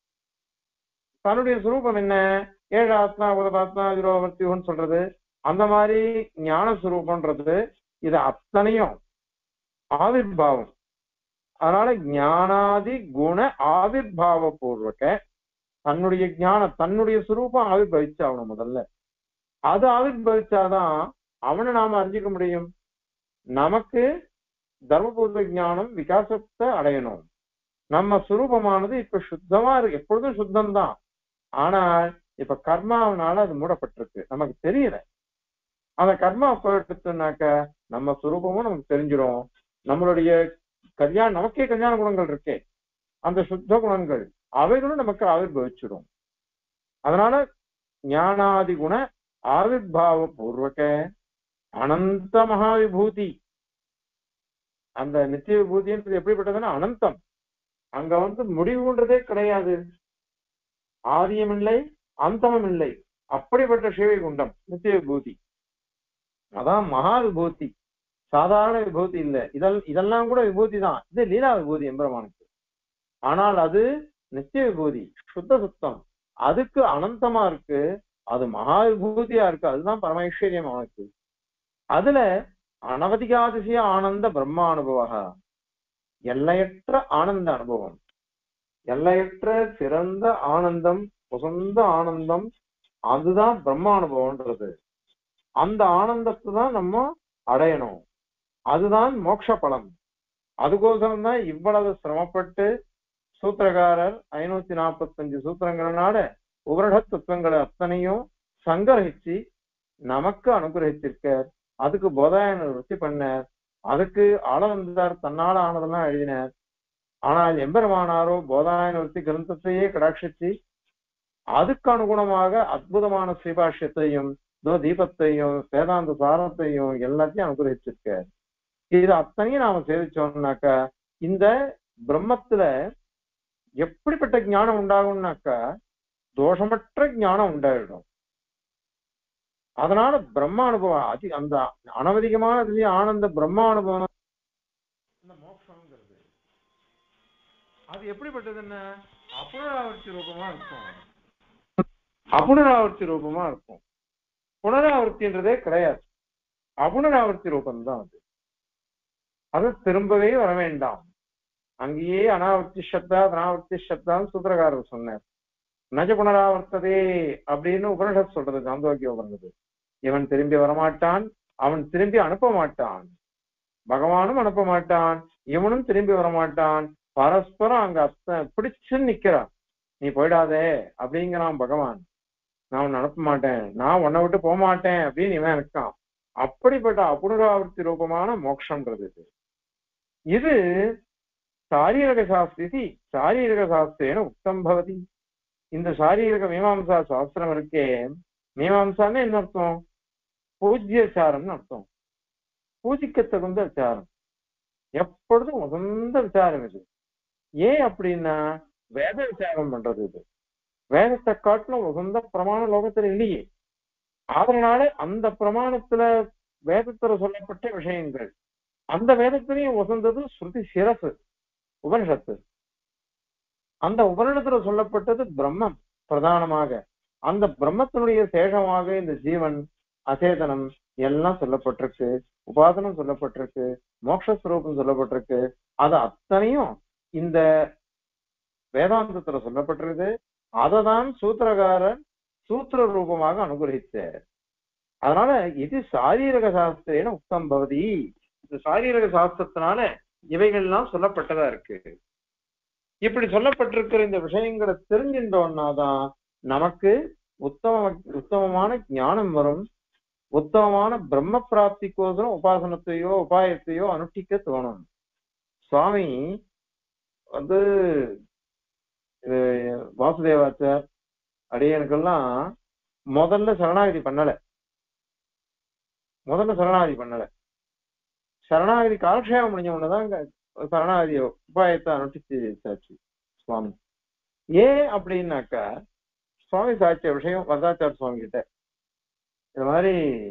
தன்னுடைய சுரூபம் என்ன, ஏழு ஆத்மா உதபாத்மா விரோவர்த்தியோன்னு சொல்றது, அந்த மாதிரி ஞான சுரூபம்ன்றது இது அத்தனையும் ஆவிர்பாவம். அதனால ஞானாதி குண ஆவிர்பாவ பூர்வக, தன்னுடைய ஞானம் தன்னுடைய சுரூபம் ஆவிர்பவிச்சாகணும் முதல்ல. அது ஆவிர்பவிச்சாதான் அவனை நாம அறிஞ்சிக்க முடியும். நமக்கு தர்மபூர்வ ஞானம் விகாசத்தை அடையணும். நம்ம சுரூபமானது இப்ப சுத்தமா இருக்கு, எப்பொழுதும் சுத்தம்தான். ஆனால் இப்ப கர்மாவனால அது மூடப்பட்டிருக்கு, நமக்கு தெரியல. அந்த கர்மா போயிட்டுனாக்க நம்ம சுரூபமும் நமக்கு தெரிஞ்சிடும். நம்மளுடைய கல்யாணம், நமக்கே கல்யாண குணங்கள் இருக்கே, அந்த சுத்த குணங்கள் அவைகளும் நமக்கு ஆவிர்பவிச்சிடும். அதனால ஞானாதி குண ஆவிர்பாவ பூர்வக அனந்த மகாவிபூதி, அந்த நித்திய விபூதின்றது எப்படிப்பட்டதுன்னா அனந்தம். அங்க வந்து முடிவுன்றதே கிடையாது, ஆதியம் இல்லை அந்தமும் இல்லை, அப்படிப்பட்ட சிவை குண்டம் நித்திய விபூதி. அதான் மகா விபூதி, சாதாரண விபூதி இல்லை. இதெல் இதெல்லாம் கூட விபூதி தான், இது லீலா விபூதி எம்பெருமானுக்கு. ஆனால் அது நித்திய விபூதி, சுத்த சுத்தம், அதுக்கு அனந்தமா இருக்கு, அது மகா விபூதியா இருக்கு. அதுதான் பரமேஸ்வரியம் அவனுக்கு. அதுல அனவதிகாதிசிய ஆனந்த பிரம்மானுபவ, எல்லையற்ற ஆனந்த அனுபவம், எல்லையற்ற சிறந்த ஆனந்தம், உசந்த ஆனந்தம், அதுதான் பிரம்மானுபவம்ன்றது. அந்த ஆனந்தத்தை தான் நம்ம அடையணும், அதுதான் மோட்ச பலம். அதுக்கோசரம் தான் இவ்வளவு சிரமப்பட்டு சூத்திரகாரர் ஐநூத்தி நாற்பத்தி அஞ்சு சூத்திரங்களால உபரிட தத்துவங்களை அத்தனையும் சங்கரகிச்சு நமக்கு அனுகிரகிச்சிருக்கார். அதுக்கு போதாயன ருச்சி பண்ணார், அதுக்கு ஆள வந்தார், தன்னால ஆனதெல்லாம் எழுதினார். ஆனால் எம்பெருமானாரோ போதாயன ருச்சி கிரந்தத்தையே கடாட்சிச்சு அதுக்கு அனுகுணமாக அற்புதமான ஸ்ரீபாஷ்யத்தையும் தீபத்தையும் வேதாந்த சாரத்தையும் எல்லாத்தையும் அனுகிரகிச்சிருக்கார். இது அத்தனையும் நாம சேவிச்சோம்னாக்கா இந்த பிரம்மத்துல எப்படிப்பட்ட ஞானம் உண்டாகும்னாக்கா தோஷமற்ற ஞானம் உண்டாயிடும். அதனால பிரம்ம அனுபவம் அதி அந்த அனவதிகமான ஆனந்த பிரம்ம அனுபவம், இந்த மோட்சம்ங்கிறது அது எப்படிப்பட்டதுன்னா அபுனராவர்த்தி ரூபமா இருக்கும். அபுனராவர்த்தி ரூபமா இருக்கும். புனராவர்த்தின்றதே கிடையாது, அபுனராவர்த்தி ரூபம்தான் அது. அது திரும்பவே வர வேண்டாம். அங்கேயே அனாவர்த்தி சப்தா அனாவர்த்தி சப்தான்னு சூத்திரகாரர் சொன்னார். நஜ புனராவர்த்ததே அப்படின்னு உபனிஷத் சொல்றது, சாந்தோக்கிய உபனிஷத்து. இவன் திரும்பி வரமாட்டான், அவன் திரும்பி அனுப்ப மாட்டான், பகவானும் அனுப்ப மாட்டான், இவனும் திரும்பி வரமாட்டான். பரஸ்பரம் அங்க அத்த பிடிச்சு நிக்கிறான். நீ போயிடாதே அப்படிங்கிறான் பகவான். நான் உன்னை அனுப்ப மாட்டேன், நான் உன்னை விட்டு போக மாட்டேன் அப்படின்னு இவன் இருக்கான். அப்படிப்பட்ட அபுனராவர்த்தி ரூபமான மோட்சம்ன்றது இது. இது சாரீரக சாஸ்திரி சாரீரக சாஸ்திரேன உக்தம் பவதி. இந்த சாரீரக மீமாம்சா சாஸ்திரம் இருக்கே, மீமாம்சான்னு என்ன அர்த்தம்? பூஜ்யச்சாரம்னு அர்த்தம். பூஜிக்க தகுந்த விசாரம், எப்பொழுதும் உகந்த விசாரம் இது. ஏன் அப்படின்னா வேத விசாரம் பண்றது இது. வேதத்தை காட்டிலும் உகந்த பிரமாண லோகத்துல இல்லையே. அதனால அந்த பிரமாணத்துல வேதத்துல சொல்லப்பட்ட விஷயங்கள், அந்த வேதத்திலையும் உகந்தது ஸ்ருதி சிரசு உபனிஷத்து. அந்த உபனிஷத்துல சொல்லப்பட்டது பிரம்மம் பிரதானமாக. அந்த பிரம்மத்தினுடைய சேஷமாக இந்த ஜீவன் அசேதனம் எல்லாம் சொல்லப்பட்டிருக்கு, உபாசனம் சொல்லப்பட்டிருக்கு, மோட்சஸ்வரூபம் சொல்லப்பட்டிருக்கு. அது அத்தனையும் இந்த வேதாந்தத்துல சொல்லப்பட்டிருக்கு. அததான் சூத்திரகாரர் சூத்திர ரூபமாக அனுகிரகித்தார். அதனால இது சாரீரக சாஸ்திரேன உக்தம் பவதி. இந்த சாரீரக சாஸ்திரத்தினால இவைகள்லாம் சொல்லப்பட்டதா இருக்கு. இப்படி சொல்லப்பட்டிருக்கிற இந்த விஷயங்களை தெரிஞ்சின்றோம்னாதான் நமக்கு உத்தம உத்தமமான ஞானம் வரும், உத்தமமான பிரம்ம பிராப்திக்கோசரம் உபாசனத்தையோ உபாயத்தையோ அனுஷ்டிக்க தோணும். சுவாமி வந்து இது வாசுதேவாச்சார் அடியனுக்கெல்லாம் முதல்ல சரணாகதி பண்ணல, முதல்ல சரணாகதி பண்ணல. சரணாகதி காலக்ஷேபம் முடிஞ்ச உடனேதான் சரணாகதி உபாயத்தை அனுஷ்டிச்சு சுவாமி. ஏன் அப்படின்னாக்கா, சுவாமி சாட்சிய விஷயம் வரதாச்சார சுவாமி கிட்ட இந்த மாதிரி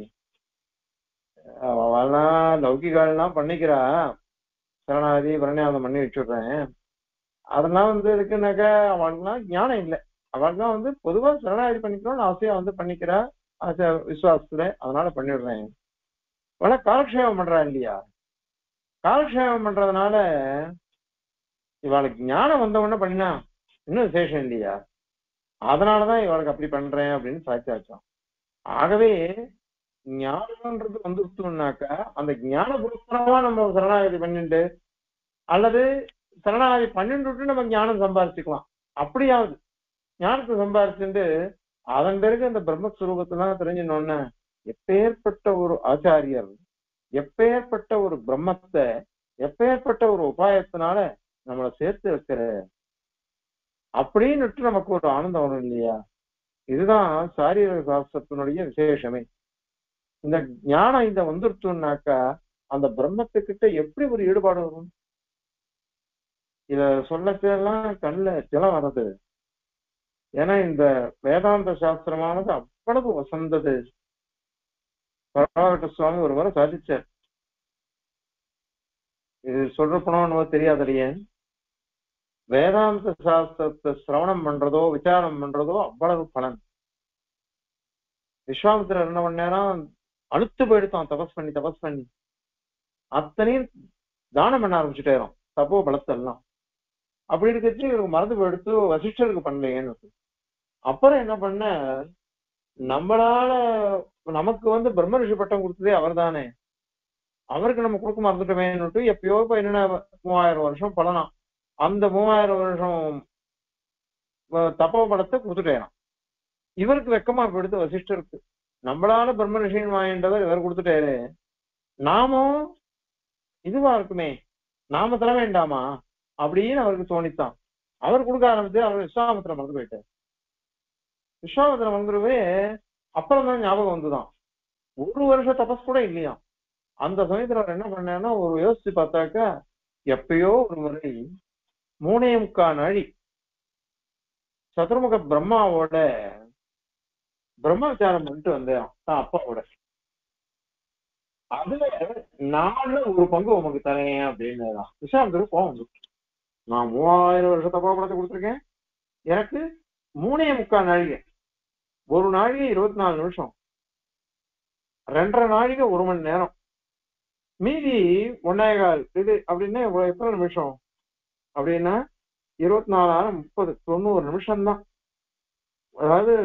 அவெல்லாம் லௌகிகாலாம் பண்ணிக்கிறா, சரணாகதி பிரணியாதம் பண்ணி வச்சுடுறேன், அதெல்லாம் வந்து இருக்குன்னாக்கா அவளுக்குலாம் ஞானம் இல்லை. அவளுக்குலாம் வந்து பொதுவா சரணாகதி பண்ணிக்கணும்னு ஆசையா வந்து பண்ணிக்கிறா, ஆசை விசுவாசத்துல, அதனால பண்ணிடுறேன். ஆனா காலக்ஷேபம் பண்றா இல்லையா, காலக்ஷேபம் பண்றதுனால இவளுக்கு ஞானம் வந்த உடனே பண்ணினா இன்னும் விசேஷம் இல்லையா, அதனாலதான் இவளுக்கு அப்படி பண்றேன் அப்படின்னு சாட்சியாச்சோம். ஆகவே ஞானம்ன்றது வந்துருச்சுனாக்கா அந்த ஞான புருஷனமா நம்ம சரணாகதி பண்ணிட்டு அல்லது சரணாகதி பண்ணிட்டு நம்ம ஞானம் சம்பாதிச்சுக்கலாம். அப்படியாவது ஞானத்தை சம்பாதிச்சுட்டு அதன் பிறகு அந்த பிரம்மஸ்வரூபத்தெல்லாம் தெரிஞ்சினோன்னு எப்பேற்பட்ட ஒரு ஆச்சாரியர், எப்பேற்பட்ட ஒரு பிரம்மத்தை, எப்பேற்பட்ட ஒரு உபாயத்தினால நம்மளை சேர்த்து வைக்கிற அப்படின்னு நமக்கு ஒரு ஆனந்தம் வரும் இல்லையா. இதுதான் சாரீரக சாஸ்திரத்தினுடைய விசேஷமே. இந்த ஞானம் இந்த வந்துருச்சுனாக்கா அந்த பிரம்மத்துக்கிட்ட எப்படி ஒரு ஈடுபாடு வரும். இத சொல்லச்செல்லாம் கண்ணுல ஜலம் வர்றது. ஏன்னா இந்த வேதாந்த சாஸ்திரமானது அவ்வளவு வசந்தது. பரவாட்ட சுவாமி ஒரு முறை சாதிச்சார், இது சொல்ற போனோன்னு தெரியாதலையே, வேதாந்த சாஸ்திரத்தை சிரவணம் பண்றதோ விசாரம் பண்றதோ அவ்வளவு பலன். விஸ்வாமித்திரர் என்ன பண்ண நேரம் அழுத்து போயிடுத்தான், தபஸ் பண்ணி தபஸ் பண்ணி அத்தனையும் தானம் பண்ண ஆரம்பிச்சுட்டேரும் தப்போ பலத்தெல்லாம். அப்படி இருக்கிறது இவருக்கு மறந்து போயிடுத்து, வசிஷ்டருக்கு பண்ணலையேன்னு. அப்புறம் என்ன பண்ண, நம்மளால நமக்கு வந்து பிரம்ம ரிஷி பட்டம் கொடுத்ததே அவர் தானே, அவருக்கு நம்ம கொடுக்க மறந்துட்டோமேன்னுட்டு எப்பயோ இப்ப என்னென்ன மூவாயிரம் வருஷம் பலனா அந்த மூவாயிரம் வருஷம் தப்போ படத்தை கொடுத்துட்டேன். இவருக்கு வெக்கமா போயிடுத்து வசிஷ்டருக்கு, நம்மளால பிரம்ம ரிஷின்னு வாங்கின்றவர் இவர் கொடுத்துட்டாரு, நாமும் இதுவா இருக்குமே நாம தர வேண்டாமா அப்படின்னு அவருக்கு தோணித்தான். அவர் கொடுக்க ஆரம்பிச்சு அவர் விஸ்வாமித்திரம் மறந்து போயிட்டார். விஸ்வாமித்திரம் வந்துருவே அப்புறம் தான் ஞாபகம் வந்துதான். ஒரு வருஷம் தபஸ் கூட இல்லையா. அந்த சமயத்துல அவர் என்ன பண்ணேன்னா ஒரு யோசிச்சு பார்த்தாக்கா, எப்பயோ ஒரு முறை மூணே முக்கா நாழி சதுர்முக பிரம்மாவோட பிரம்ம விசாரம் பண்ணிட்டு வந்தேன் தான் அப்பாவோட. அதுல நாலு ஒரு பங்கு உமக்கு தரேன் அப்படின்னு விஸ்வாமித்திரம் கோவம் வந்து, நான் மூவாயிரம் வருஷம் தப்பா படத்தை கொடுத்துருக்கேன், எனக்கு மூணே முக்கா நாழிகை, ஒரு நாழிகை இருபத்தி நாலு நிமிஷம், ரெண்டரை நாழிகை ஒரு மணி நேரம், மீதி ஒன்னே கால் இது அப்படின்னா எத்தனை நிமிஷம் அப்படின்னா இருபத்தி நாலாயிரம் முப்பது தொண்ணூறு நிமிஷம் தான். அதாவது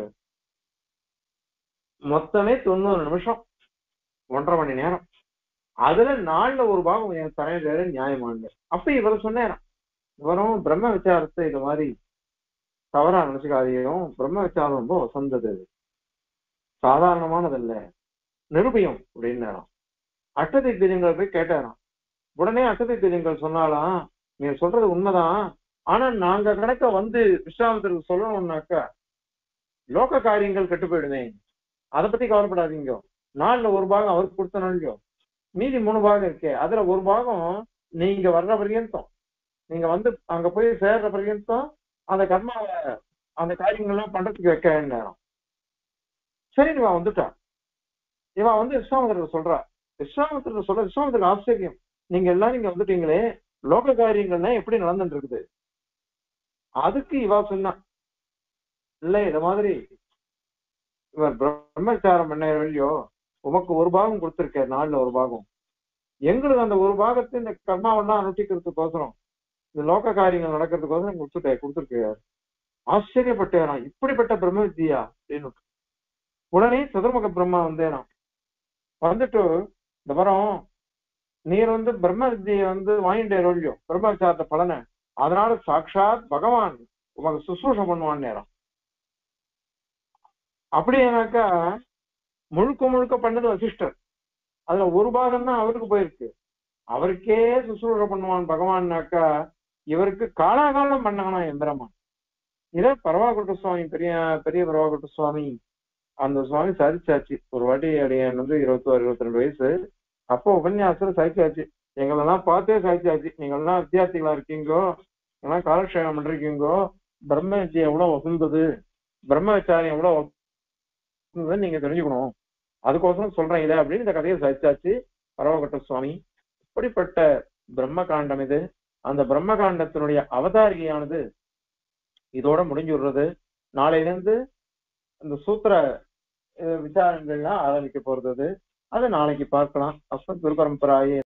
மொத்தமே தொண்ணூறு நிமிஷம், ஒன்றரை மணி நேரம். அதுல நாலுல ஒரு பாகம் என் தரையில நியாயமானது. அப்ப இவரை சொன்னேன், இவரும் பிரம்ம விசாரத்தை இது மாதிரி தவறா நினைச்சுக்காதையும், பிரம்ம விசாரம் ரொம்ப வசந்தது, சாதாரணமானது இல்ல, நிருபயம் அப்படின்னு நேரம். அட்டதை திரியங்கள் போய் கேட்டாராம். உடனே அட்டதை திரியங்கள் சொன்னாலாம், நீங்க சொல்றது உண்மைதான், ஆனா நாங்க கணக்க வந்து விஸ்வாமித்திரருக்கு சொல்லணும்னாக்கா லோக காரியங்கள் கெட்டு போயிடுமே, அதை பத்தி கவலைப்படாதீங்க, நாலுல ஒரு பாகம் அவருக்கு கொடுத்தனோ, மீதி மூணு பாகம் இருக்கே அதுல ஒரு பாகம் நீங்க வர்ற பர்யந்தம், நீங்க வந்து அங்க போய் சேர்ற பர்யந்தம் அந்த கர்மாவை அந்த காரியங்கள்லாம் பண்றதுக்கு வைக்க நேரம். சரி இவன் வந்துட்டான். இவன் வந்து விஸ்வாமித்திரர் சொல்றா, விஸ்வாமித்திரர் சொல்ற விஸ்வாமித்திரர் ஆச்சரியம், நீங்க எல்லாரும் இங்க வந்துட்டீங்களே, லோக காரியங்கள்லாம் எப்படி நடந்துட்டு இருக்குது. அதுக்கு இவா சொன்னா, இல்ல இத மாதிரி இவர் பிரம்மச்சாரம் பண்ண இல்லையோ, உமக்கு ஒரு பாகம் கொடுத்திருக்காரு, நாலுல ஒரு பாகம், எங்களுக்கு அந்த ஒரு பாகத்தை இந்த கர்மாவெல்லாம் அனுஷ்டிக்கிறதுக்கோசரம் இந்த லோக காரியங்கள் நடக்கிறதுக்கோசரம் கொடுத்துட்டே கொடுத்துருக்காரு. ஆச்சரியப்பட்டேராம், இப்படிப்பட்ட பிரம்ம வித்தியா அப்படின்னு. உடனே சதுர்முக பிரம்மா வந்தேனாம். வந்துட்டு இந்த வரம் நீர் வந்து பிரம்ம வித்தியை வந்து வாங்கிட்டே இல்லையோ பிரம்ம விசாரத்தை பலனை, அதனால சாட்சாத் பகவான் உமக்கு சுசூஷம் பண்ணுவான் நேரம். அப்படியானாக்கா முழுக்க முழுக்க பண்ணது வசிஷ்டர். அதுல ஒரு பாகம் தான் அவருக்கு போயிருக்கு. அவருக்கே சுசூழ பண்ணுவான் பகவான்னாக்கா இவருக்கு காலாகாலம் பண்ணானா எந்திரமா. இத பரவாக்குட்ட சுவாமி, பெரிய பெரிய பரவாக்குட்ட சுவாமி, அந்த சுவாமி சாதிச்சாச்சு. ஒரு வாட்டி அடியன் வந்து இருபத்தி ஆறு இருபத்தி ரெண்டு வயசு அப்போ உபன்யாசத்துல சாதிச்சாச்சு. எங்களெல்லாம் பார்த்தே சாதிச்சாச்சு. நீங்க எல்லாம் வித்தியார்த்திகளா இருக்கீங்கோ, எல்லாம் காலக்ஷேபம் பண்றீங்கோ, பிரம்ம வித்யை எவ்வளவு வசந்தது, பிரம்ம விசாரம் எவ்வளவு வசந்ததுன்னு நீங்க தெரிஞ்சுக்கணும், அதுக்கோசரம் சொல்றேன் இதை அப்படின்னு இந்த கதையை சாதிச்சாச்சு பரவகட்ட சுவாமி. இப்படிப்பட்ட பிரம்ம காண்டம் இது. அந்த பிரம்ம காண்டத்தினுடைய அவதாரிகையானது இதோட முடிஞ்சு விடுறது. நாளையில இருந்து இந்த சூத்திர அஹ், விசாரங்கள்லாம் ஆரம்பிக்க போறது. அதை நாளைக்கு பார்க்கலாம். அஸ்மத் குரு பரம்பராயே